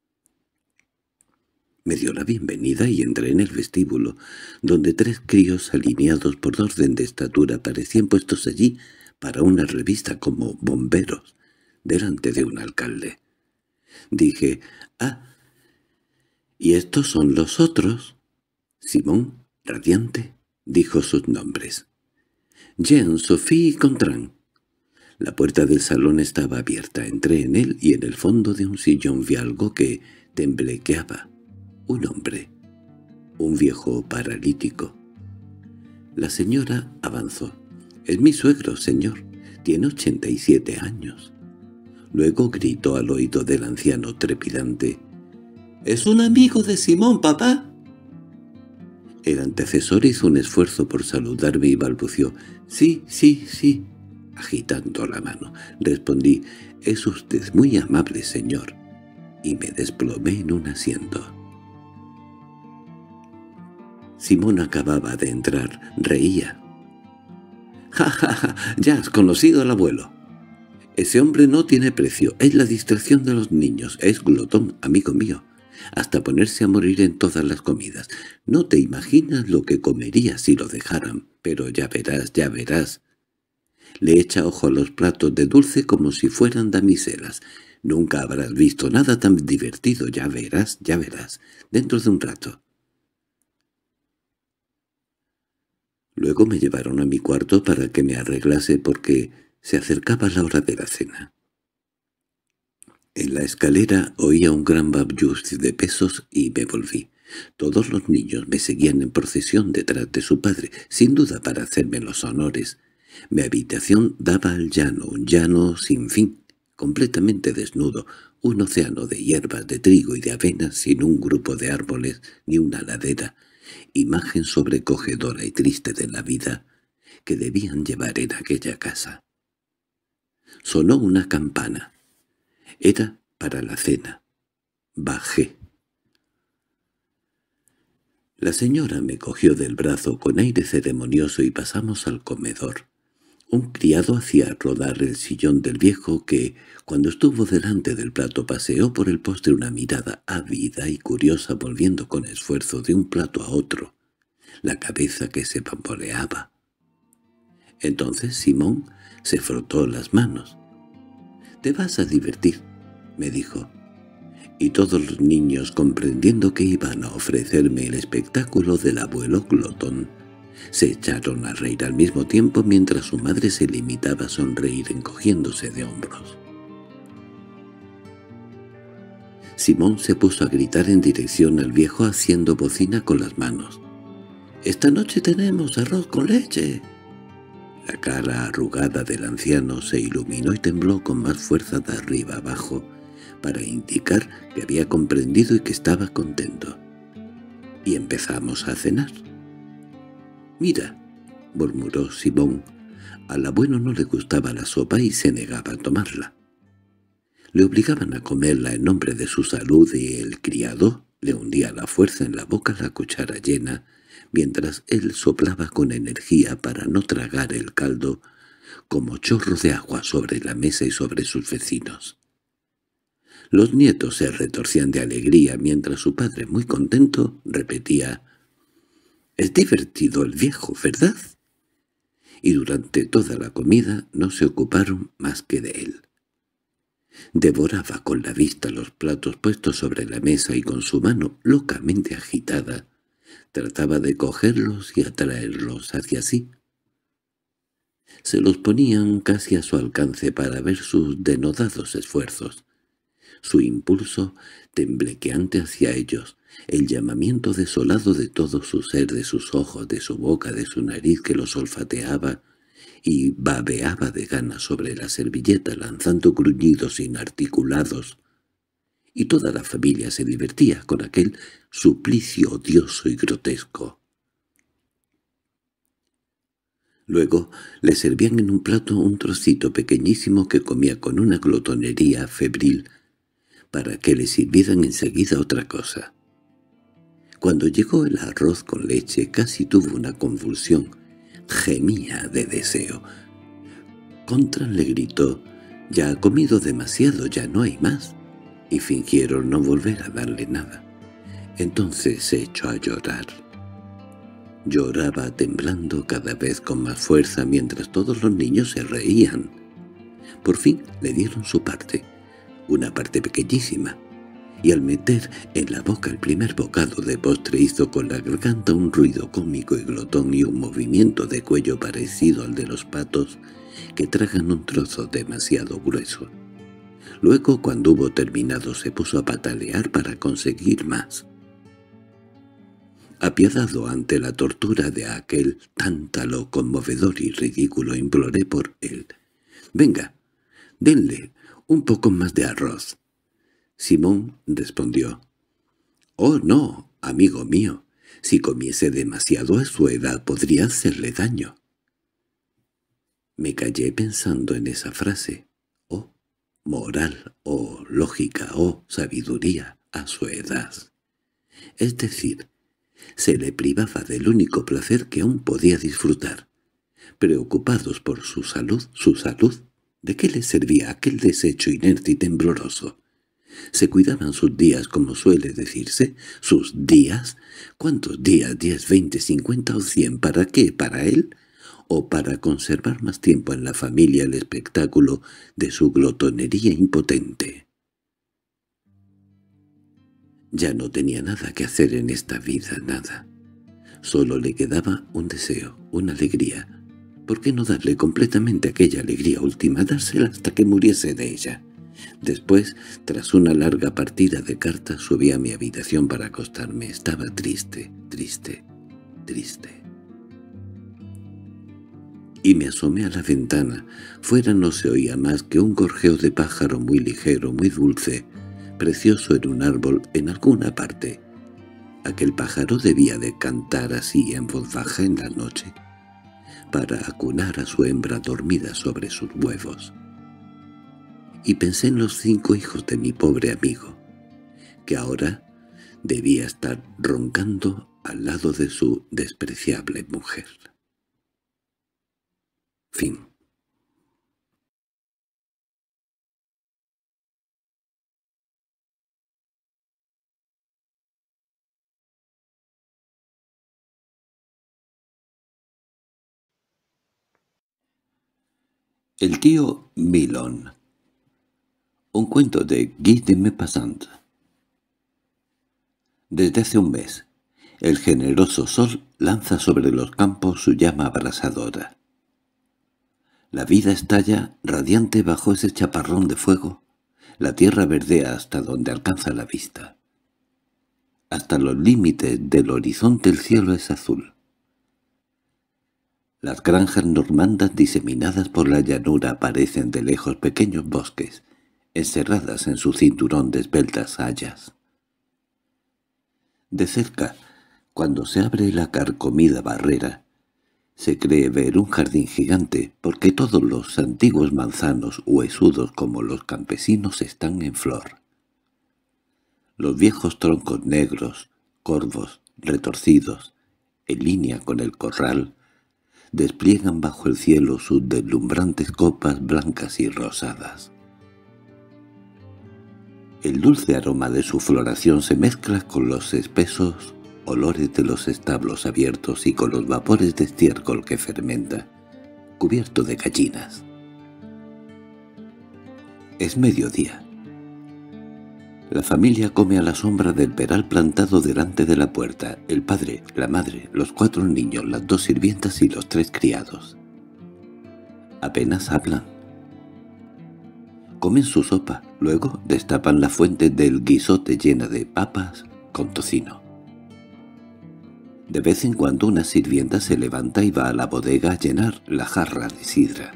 Me dio la bienvenida y entré en el vestíbulo, donde tres críos alineados por orden de estatura parecían puestos allí para una revista como bomberos, delante de un alcalde. Dije, «Ah, ¿y estos son los otros?» Simón, radiante, dijo sus nombres. «Jean, Sophie y Contran». La puerta del salón estaba abierta. Entré en él y en el fondo de un sillón vi algo que temblequeaba. Un hombre, un viejo paralítico. La señora avanzó. «Es mi suegro, señor. Tiene ochenta y siete años». Luego gritó al oído del anciano trepidante. «¿Es un amigo de Simón, papá?» El antecesor hizo un esfuerzo por saludarme y balbució. «Sí, sí, sí», agitando la mano. Respondí, «Es usted muy amable, señor», y me desplomé en un asiento. Simón acababa de entrar. Reía. «Ja, ja, ja, ya has conocido al abuelo. Ese hombre no tiene precio. Es la distracción de los niños. Es glotón, amigo mío. Hasta ponerse a morir en todas las comidas. No te imaginas lo que comería si lo dejaran. Pero ya verás, ya verás. Le echa ojo a los platos de dulce como si fueran damiselas. Nunca habrás visto nada tan divertido. Ya verás, ya verás. Dentro de un rato». Luego me llevaron a mi cuarto para que me arreglase porque se acercaba la hora de la cena. En la escalera oía un gran babyuz de pesos y me volví. Todos los niños me seguían en procesión detrás de su padre, sin duda para hacerme los honores. Mi habitación daba al llano, un llano sin fin, completamente desnudo, un océano de hierbas, de trigo y de avena, sin un grupo de árboles ni una ladera, imagen sobrecogedora y triste de la vida que debían llevar en aquella casa. Sonó una campana. Era para la cena. Bajé. La señora me cogió del brazo con aire ceremonioso y pasamos al comedor. Un criado hacía rodar el sillón del viejo que, cuando estuvo delante del plato, paseó por el postre una mirada ávida y curiosa volviendo con esfuerzo de un plato a otro, la cabeza que se bamboleaba. Entonces Simón se frotó las manos. «Te vas a divertir», me dijo. Y todos los niños, comprendiendo que iban a ofrecerme el espectáculo del abuelo glotón, se echaron a reír al mismo tiempo mientras su madre se limitaba a sonreír encogiéndose de hombros. Simón se puso a gritar en dirección al viejo haciendo bocina con las manos. «¡Esta noche tenemos arroz con leche!» La cara arrugada del anciano se iluminó y tembló con más fuerza de arriba abajo para indicar que había comprendido y que estaba contento. Y empezamos a cenar. «Mira», murmuró Simón, «al abuelo no le gustaba la sopa y se negaba a tomarla. Le obligaban a comerla en nombre de su salud y el criado le hundía a la fuerza en la boca la cuchara llena, mientras él soplaba con energía para no tragar el caldo como chorro de agua sobre la mesa y sobre sus vecinos. Los nietos se retorcían de alegría mientras su padre, muy contento, repetía: «Es divertido el viejo, ¿verdad?». Y durante toda la comida no se ocuparon más que de él. Devoraba con la vista los platos puestos sobre la mesa y con su mano locamente agitada trataba de cogerlos y atraerlos hacia sí. Se los ponían casi a su alcance para ver sus denodados esfuerzos, su impulso temblequeante hacia ellos, el llamamiento desolado de todo su ser, de sus ojos, de su boca, de su nariz que los olfateaba y babeaba de ganas sobre la servilleta lanzando gruñidos inarticulados, y toda la familia se divertía con aquel suplicio odioso y grotesco. Luego le servían en un plato un trocito pequeñísimo que comía con una glotonería febril para que le sirvieran enseguida otra cosa. Cuando llegó el arroz con leche casi tuvo una convulsión, gemía de deseo. Contran le gritó: «Ya ha comido demasiado, ya no hay más», y fingieron no volver a darle nada. Entonces se echó a llorar. Lloraba temblando cada vez con más fuerza mientras todos los niños se reían. Por fin le dieron su parte, una parte pequeñísima, y al meter en la boca el primer bocado de postre hizo con la garganta un ruido cómico y glotón y un movimiento de cuello parecido al de los patos que tragan un trozo demasiado grueso. Luego, cuando hubo terminado, se puso a patalear para conseguir más. Apiadado ante la tortura de aquel tántalo conmovedor y ridículo, imploré por él: «Venga, denle un poco más de arroz». Simón respondió: «Oh, no, amigo mío, si comiese demasiado a su edad podría hacerle daño». Me callé pensando en esa frase. Oh, moral, oh, lógica, oh, sabiduría, a su edad. Es decir, se le privaba del único placer que aún podía disfrutar. Preocupados por su salud, su salud, ¿de qué le servía aquel desecho inerte y tembloroso? Se cuidaban sus días, como suele decirse, sus días. ¿Cuántos días? ¿Diez, veinte, cincuenta o cien? ¿Para qué? ¿Para él? ¿O para conservar más tiempo en la familia el espectáculo de su glotonería impotente? Ya no tenía nada que hacer en esta vida, nada. Solo le quedaba un deseo, una alegría. ¿Por qué no darle completamente aquella alegría última, dársela hasta que muriese de ella? Después, tras una larga partida de cartas, subí a mi habitación para acostarme. Estaba triste, triste, triste. Y me asomé a la ventana. Fuera no se oía más que un gorjeo de pájaro muy ligero, muy dulce, precioso en un árbol en alguna parte. Aquel pájaro debía de cantar así en voz baja en la noche, para acunar a su hembra dormida sobre sus huevos. Y pensé en los cinco hijos de mi pobre amigo, que ahora debía estar roncando al lado de su despreciable mujer. Fin. El tío Milón. Un cuento de Guy de Maupassant. Desde hace un mes, el generoso sol lanza sobre los campos su llama abrasadora. La vida estalla radiante bajo ese chaparrón de fuego. La tierra verdea hasta donde alcanza la vista. Hasta los límites del horizonte el cielo es azul. Las granjas normandas diseminadas por la llanura parecen de lejos pequeños bosques, encerradas en su cinturón de esbeltas hayas. De cerca, cuando se abre la carcomida barrera, se cree ver un jardín gigante, porque todos los antiguos manzanos huesudos como los campesinos están en flor. Los viejos troncos negros, corvos, retorcidos, en línea con el corral, despliegan bajo el cielo sus deslumbrantes copas blancas y rosadas. El dulce aroma de su floración se mezcla con los espesos olores de los establos abiertos y con los vapores de estiércol que fermenta, cubierto de gallinas. Es mediodía. La familia come a la sombra del peral plantado delante de la puerta, el padre, la madre, los cuatro niños, las dos sirvientas y los tres criados. Apenas hablan. Comen su sopa, luego destapan la fuente del guisote llena de papas, con tocino. De vez en cuando una sirvienta se levanta y va a la bodega a llenar la jarra de sidra.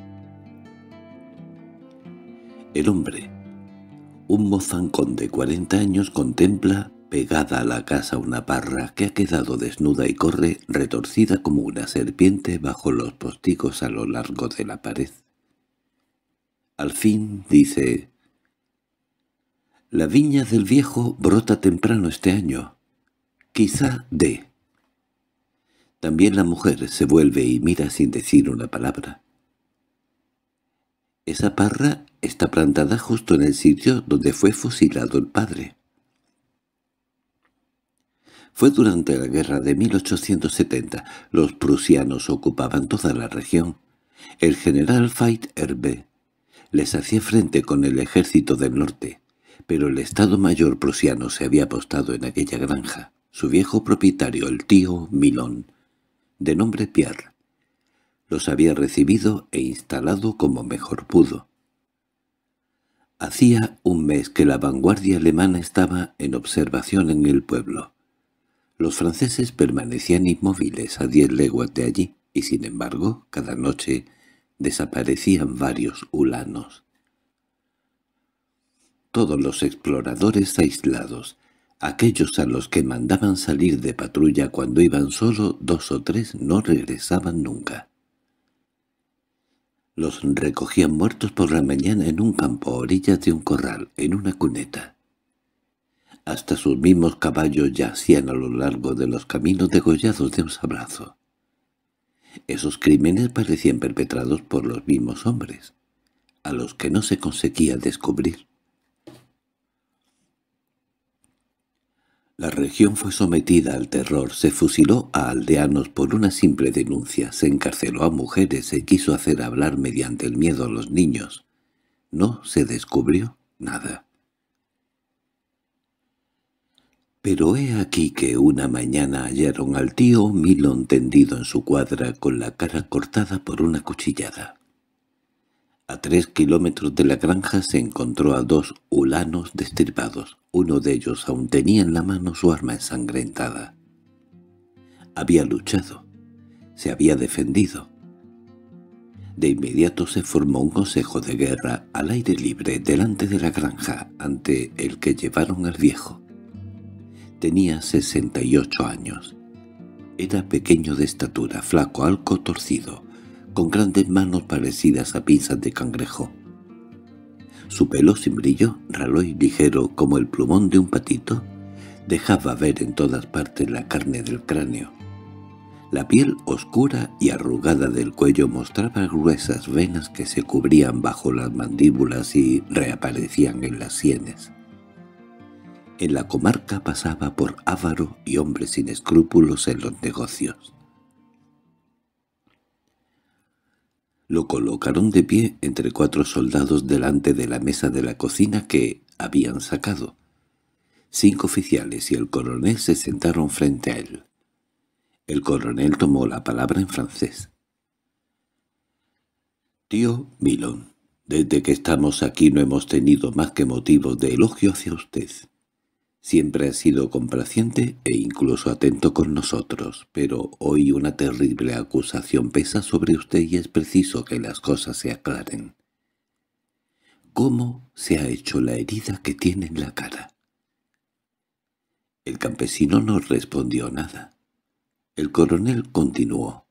El hombre, un mozancón de cuarenta años, contempla pegada a la casa una parra que ha quedado desnuda y corre retorcida como una serpiente bajo los postigos a lo largo de la pared. Al fin dice: «La viña del viejo brota temprano este año. Quizá dé». También la mujer se vuelve y mira sin decir una palabra. Esa parra está plantada justo en el sitio donde fue fusilado el padre. Fue durante la guerra de mil ochocientos setenta. Los prusianos ocupaban toda la región. El general Veit Erbe les hacía frente con el ejército del norte, pero el Estado Mayor prusiano se había apostado en aquella granja. Su viejo propietario, el tío Milón, de nombre Pierre, los había recibido e instalado como mejor pudo. Hacía un mes que la vanguardia alemana estaba en observación en el pueblo. Los franceses permanecían inmóviles a diez leguas de allí, y sin embargo, cada noche desaparecían varios ulanos. Todos los exploradores aislados, aquellos a los que mandaban salir de patrulla cuando iban solo dos o tres, no regresaban nunca. Los recogían muertos por la mañana en un campo a orillas de un corral, en una cuneta. Hasta sus mismos caballos yacían a lo largo de los caminos degollados de un sablazo. Esos crímenes parecían perpetrados por los mismos hombres, a los que no se conseguía descubrir. La región fue sometida al terror, se fusiló a aldeanos por una simple denuncia, se encarceló a mujeres, se quiso hacer hablar mediante el miedo a los niños. No se descubrió nada. Pero he aquí que una mañana hallaron al tío Milón tendido en su cuadra con la cara cortada por una cuchillada. A tres kilómetros de la granja se encontró a dos ulanos destripados. Uno de ellos aún tenía en la mano su arma ensangrentada. Había luchado, se había defendido. De inmediato se formó un consejo de guerra al aire libre delante de la granja, ante el que llevaron al viejo. Tenía sesenta y ocho años. Era pequeño de estatura, flaco, algo torcido, con grandes manos parecidas a pinzas de cangrejo. Su pelo sin brillo, ralo y ligero como el plumón de un patito, dejaba ver en todas partes la carne del cráneo. La piel oscura y arrugada del cuello mostraba gruesas venas que se cubrían bajo las mandíbulas y reaparecían en las sienes. En la comarca pasaba por avaro y hombre sin escrúpulos en los negocios. Lo colocaron de pie entre cuatro soldados delante de la mesa de la cocina que habían sacado. Cinco oficiales y el coronel se sentaron frente a él. El coronel tomó la palabra en francés. «Tío Milón, desde que estamos aquí no hemos tenido más que motivos de elogio hacia usted. Siempre ha sido complaciente e incluso atento con nosotros, pero hoy una terrible acusación pesa sobre usted y es preciso que las cosas se aclaren. ¿Cómo se ha hecho la herida que tiene en la cara?» El campesino no respondió nada. El coronel continuó.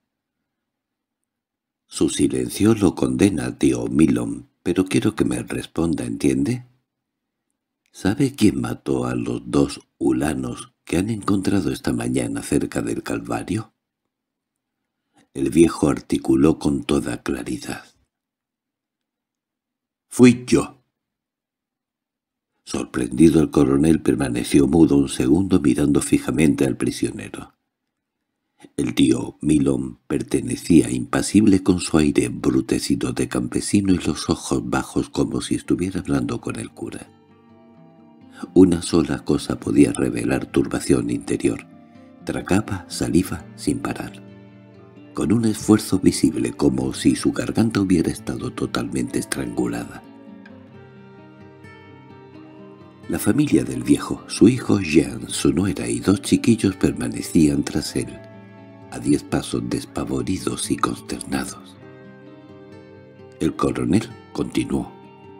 «Su silencio lo condena, tío Milón, pero quiero que me responda, ¿entiende? ¿Sabe quién mató a los dos ulanos que han encontrado esta mañana cerca del Calvario?» El viejo articuló con toda claridad. «Fui yo». Sorprendido, el coronel permaneció mudo un segundo mirando fijamente al prisionero. El tío Milón pertenecía impasible con su aire embrutecido de campesino y los ojos bajos como si estuviera hablando con el cura. Una sola cosa podía revelar turbación interior. Tragaba saliva sin parar, con un esfuerzo visible como si su garganta hubiera estado totalmente estrangulada. La familia del viejo, su hijo Jean, su nuera y dos chiquillos permanecían tras él, a diez pasos despavoridos y consternados. El coronel continuó.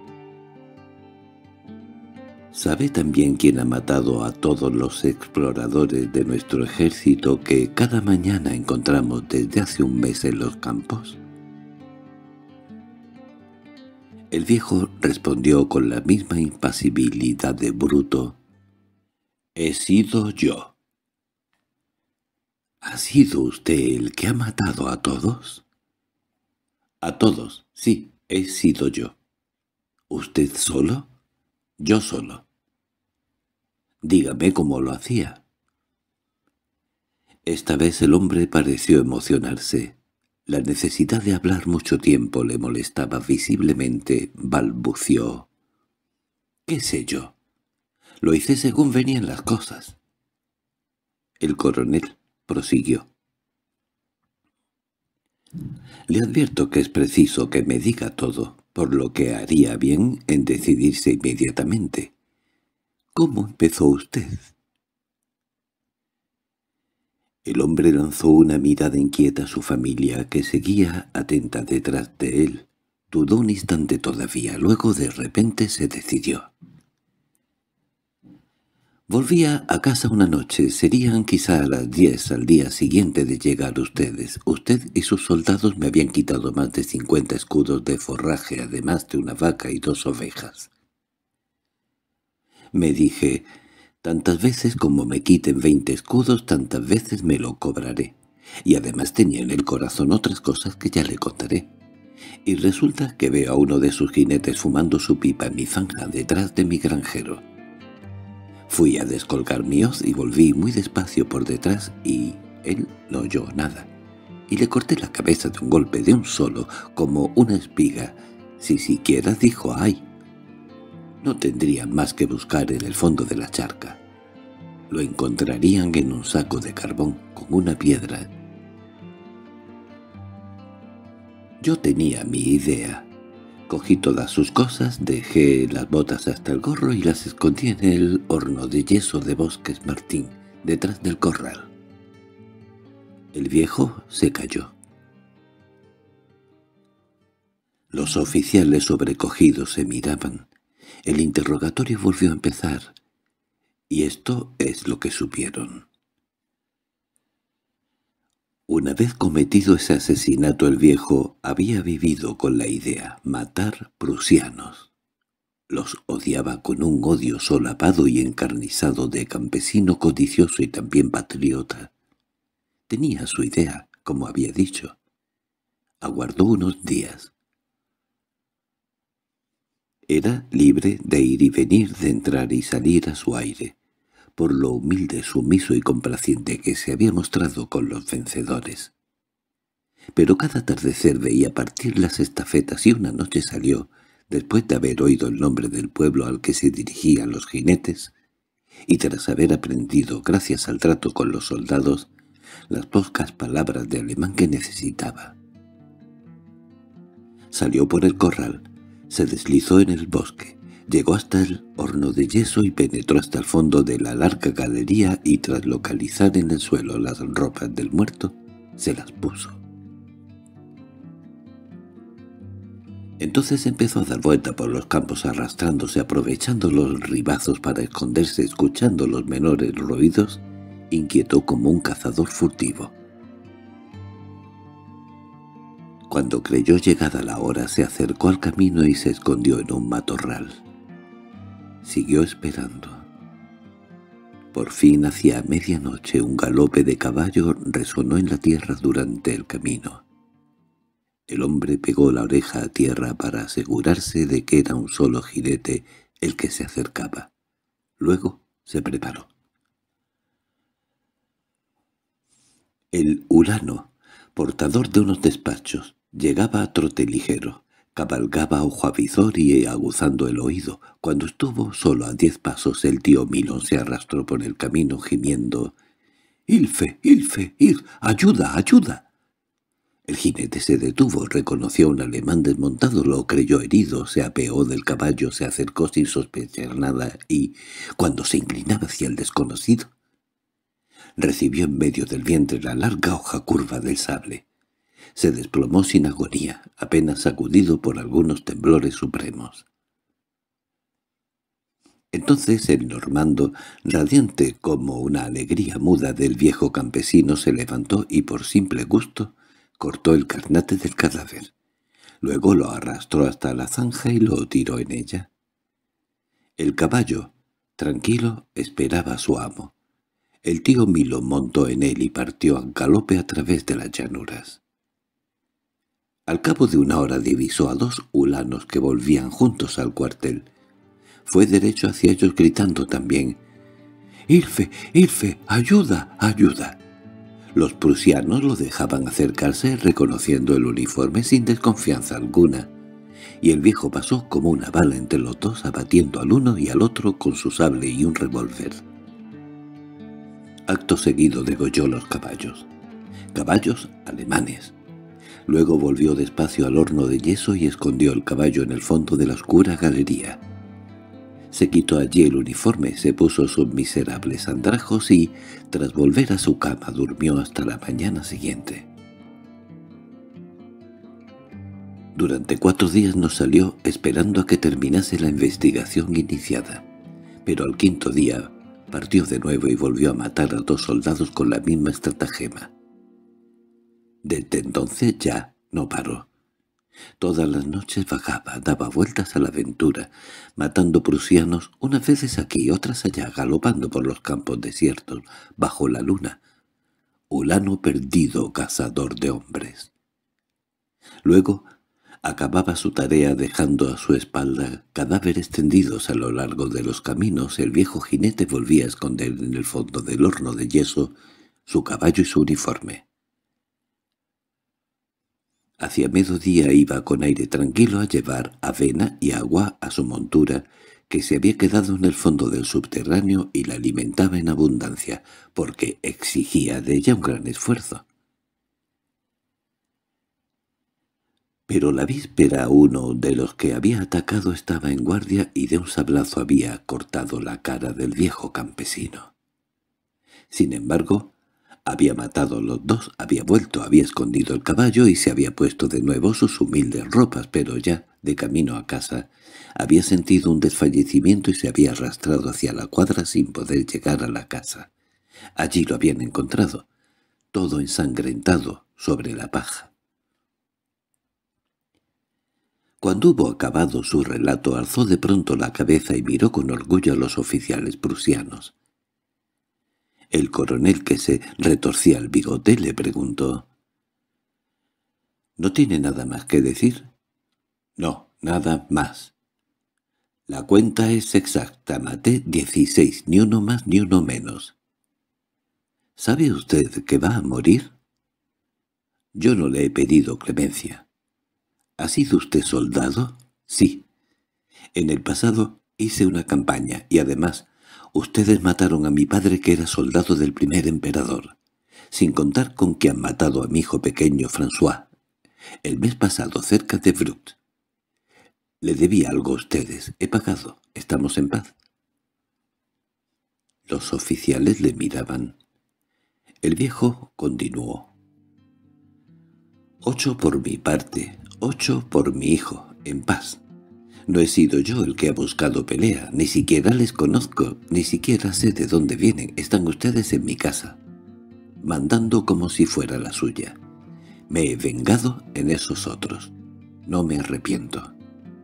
¿Sabe también quién ha matado a todos los exploradores de nuestro ejército que cada mañana encontramos desde hace un mes en los campos? El viejo respondió con la misma impasibilidad de bruto. «He sido yo». —¿Ha sido usted el que ha matado a todos? —A todos, sí, he sido yo. —¿Usted solo? —Yo solo. —Dígame cómo lo hacía. Esta vez el hombre pareció emocionarse. La necesidad de hablar mucho tiempo le molestaba visiblemente. Balbució. —¿Qué sé yo? Lo hice según venían las cosas. El coronel prosiguió. Le advierto que es preciso que me diga todo, por lo que haría bien en decidirse inmediatamente. ¿Cómo empezó usted? El hombre lanzó una mirada inquieta a su familia, que seguía atenta detrás de él. Dudó un instante todavía, luego de repente se decidió. Volvía a casa una noche, serían quizá a las diez al día siguiente de llegar ustedes. Usted y sus soldados me habían quitado más de cincuenta escudos de forraje, además de una vaca y dos ovejas. Me dije, tantas veces como me quiten veinte escudos, tantas veces me lo cobraré. Y además tenía en el corazón otras cosas que ya le contaré. Y resulta que veo a uno de sus jinetes fumando su pipa en mi zanja detrás de mi granjero. Fui a descolgar mi hoz y volví muy despacio por detrás y él no oyó nada. Y le corté la cabeza de un golpe de un solo, como una espiga, si siquiera dijo «ay». No tendrían más que buscar en el fondo de la charca. Lo encontrarían en un saco de carbón con una piedra. Yo tenía mi idea. Cogí todas sus cosas, dejé las botas hasta el gorro y las escondí en el horno de yeso de Bosques Martín, detrás del corral. El viejo se calló. Los oficiales sobrecogidos se miraban. El interrogatorio volvió a empezar, y esto es lo que supieron. Una vez cometido ese asesinato, el viejo había vivido con la idea matar prusianos. Los odiaba con un odio solapado y encarnizado de campesino codicioso y también patriota. Tenía su idea, como había dicho. Aguardó unos días. Era libre de ir y venir, de entrar y salir a su aire, por lo humilde, sumiso y complaciente que se había mostrado con los vencedores. Pero cada atardecer veía partir las estafetas y una noche salió, después de haber oído el nombre del pueblo al que se dirigían los jinetes, y tras haber aprendido, gracias al trato con los soldados, las pocas palabras de alemán que necesitaba. Salió por el corral, se deslizó en el bosque, llegó hasta el horno de yeso y penetró hasta el fondo de la larga galería y tras localizar en el suelo las ropas del muerto, se las puso. Entonces empezó a dar vuelta por los campos arrastrándose, aprovechando los ribazos para esconderse, escuchando los menores ruidos, inquieto como un cazador furtivo. Cuando creyó llegada la hora, se acercó al camino y se escondió en un matorral. Siguió esperando. Por fin, hacia medianoche, un galope de caballo resonó en la tierra durante el camino. El hombre pegó la oreja a tierra para asegurarse de que era un solo jinete el que se acercaba. Luego se preparó. El hulano, portador de unos despachos, llegaba a trote ligero, cabalgaba a ojo avizor y aguzando el oído. Cuando estuvo solo a diez pasos, el tío Milón se arrastró por el camino gimiendo «¡Ilfe, Ilfe, Ir! ¡Ayuda, ayuda!». El jinete se detuvo, reconoció a un alemán desmontado, lo creyó herido, se apeó del caballo, se acercó sin sospechar nada y, cuando se inclinaba hacia el desconocido, recibió en medio del vientre la larga hoja curva del sable. Se desplomó sin agonía, apenas sacudido por algunos temblores supremos. Entonces el normando, radiante como una alegría muda del viejo campesino, se levantó y por simple gusto cortó el carnate del cadáver. Luego lo arrastró hasta la zanja y lo tiró en ella. El caballo, tranquilo, esperaba a su amo. El tío Milo montó en él y partió a galope a través de las llanuras. Al cabo de una hora divisó a dos ulanos que volvían juntos al cuartel. Fue derecho hacia ellos gritando también: «¡Ilfe! ¡Ilfe! ¡Ayuda! ¡Ayuda!». Los prusianos lo dejaban acercarse reconociendo el uniforme sin desconfianza alguna, y el viejo pasó como una bala entre los dos, abatiendo al uno y al otro con su sable y un revólver. Acto seguido degolló los caballos. Caballos alemanes. Luego volvió despacio al horno de yeso y escondió el caballo en el fondo de la oscura galería. Se quitó allí el uniforme, se puso sus miserables andrajos y, tras volver a su cama, durmió hasta la mañana siguiente. Durante cuatro días no salió, esperando a que terminase la investigación iniciada, pero al quinto día partió de nuevo y volvió a matar a dos soldados con la misma estratagema. Desde entonces ya no paró. Todas las noches vagaba, daba vueltas a la aventura, matando prusianos, unas veces aquí, otras allá, galopando por los campos desiertos, bajo la luna. Ulano perdido, cazador de hombres. Luego acababa su tarea dejando a su espalda cadáveres tendidos a lo largo de los caminos. El viejo jinete volvía a esconder en el fondo del horno de yeso su caballo y su uniforme. Hacia mediodía iba con aire tranquilo a llevar avena y agua a su montura, que se había quedado en el fondo del subterráneo, y la alimentaba en abundancia, porque exigía de ella un gran esfuerzo. Pero la víspera uno de los que había atacado estaba en guardia y de un sablazo había cortado la cara del viejo campesino. Sin embargo, había matado a los dos, había vuelto, había escondido el caballo y se había puesto de nuevo sus humildes ropas, pero ya, de camino a casa, había sentido un desfallecimiento y se había arrastrado hacia la cuadra sin poder llegar a la casa. Allí lo habían encontrado, todo ensangrentado, sobre la paja. Cuando hubo acabado su relato, alzó de pronto la cabeza y miró con orgullo a los oficiales prusianos. El coronel, que se retorcía el bigote, le preguntó: —¿No tiene nada más que decir? —No, nada más. La cuenta es exacta, maté dieciséis, ni uno más ni uno menos. ¿Sabe usted que va a morir? Yo no le he pedido clemencia. ¿Ha sido usted soldado? Sí. En el pasado hice una campaña y además ustedes mataron a mi padre, que era soldado del primer emperador, sin contar con que han matado a mi hijo pequeño François, el mes pasado cerca de Brut. Le debía algo a ustedes. He pagado. Estamos en paz. Los oficiales le miraban. El viejo continuó: Ocho por mi parte, ocho por mi hijo, en paz. No he sido yo el que ha buscado pelea, ni siquiera les conozco, ni siquiera sé de dónde vienen. Están ustedes en mi casa, mandando como si fuera la suya. Me he vengado en esos otros. No me arrepiento.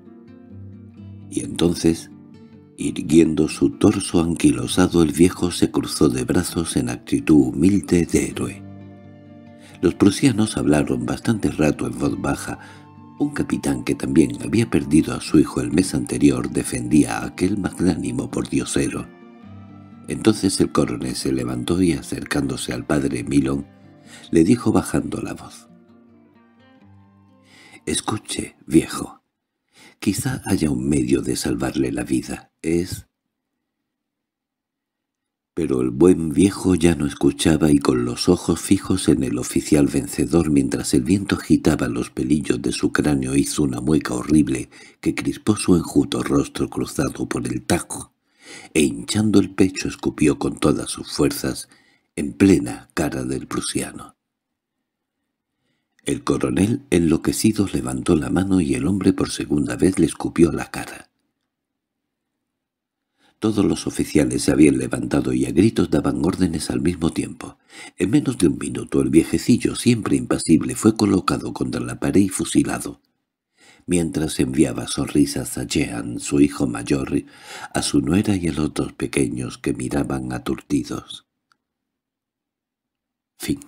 Y entonces, irguiendo su torso anquilosado, el viejo se cruzó de brazos en actitud humilde de héroe. Los prusianos hablaron bastante rato en voz baja. Un capitán que también había perdido a su hijo el mes anterior defendía a aquel magnánimo pordiosero. Entonces el coronel se levantó y, acercándose al padre Milon, le dijo bajando la voz: «Escuche, viejo. Quizá haya un medio de salvarle la vida. Es Pero el buen viejo ya no escuchaba y con los ojos fijos en el oficial vencedor mientras el viento agitaba los pelillos de su cráneo hizo una mueca horrible que crispó su enjuto rostro cruzado por el tajo e hinchando el pecho escupió con todas sus fuerzas en plena cara del prusiano. El coronel enloquecido levantó la mano y el hombre por segunda vez le escupió la cara. Todos los oficiales se habían levantado y a gritos daban órdenes al mismo tiempo. En menos de un minuto el viejecillo, siempre impasible, fue colocado contra la pared y fusilado, mientras enviaba sonrisas a Jehan, su hijo mayor, a su nuera y a los dos pequeños que miraban aturdidos. Fin.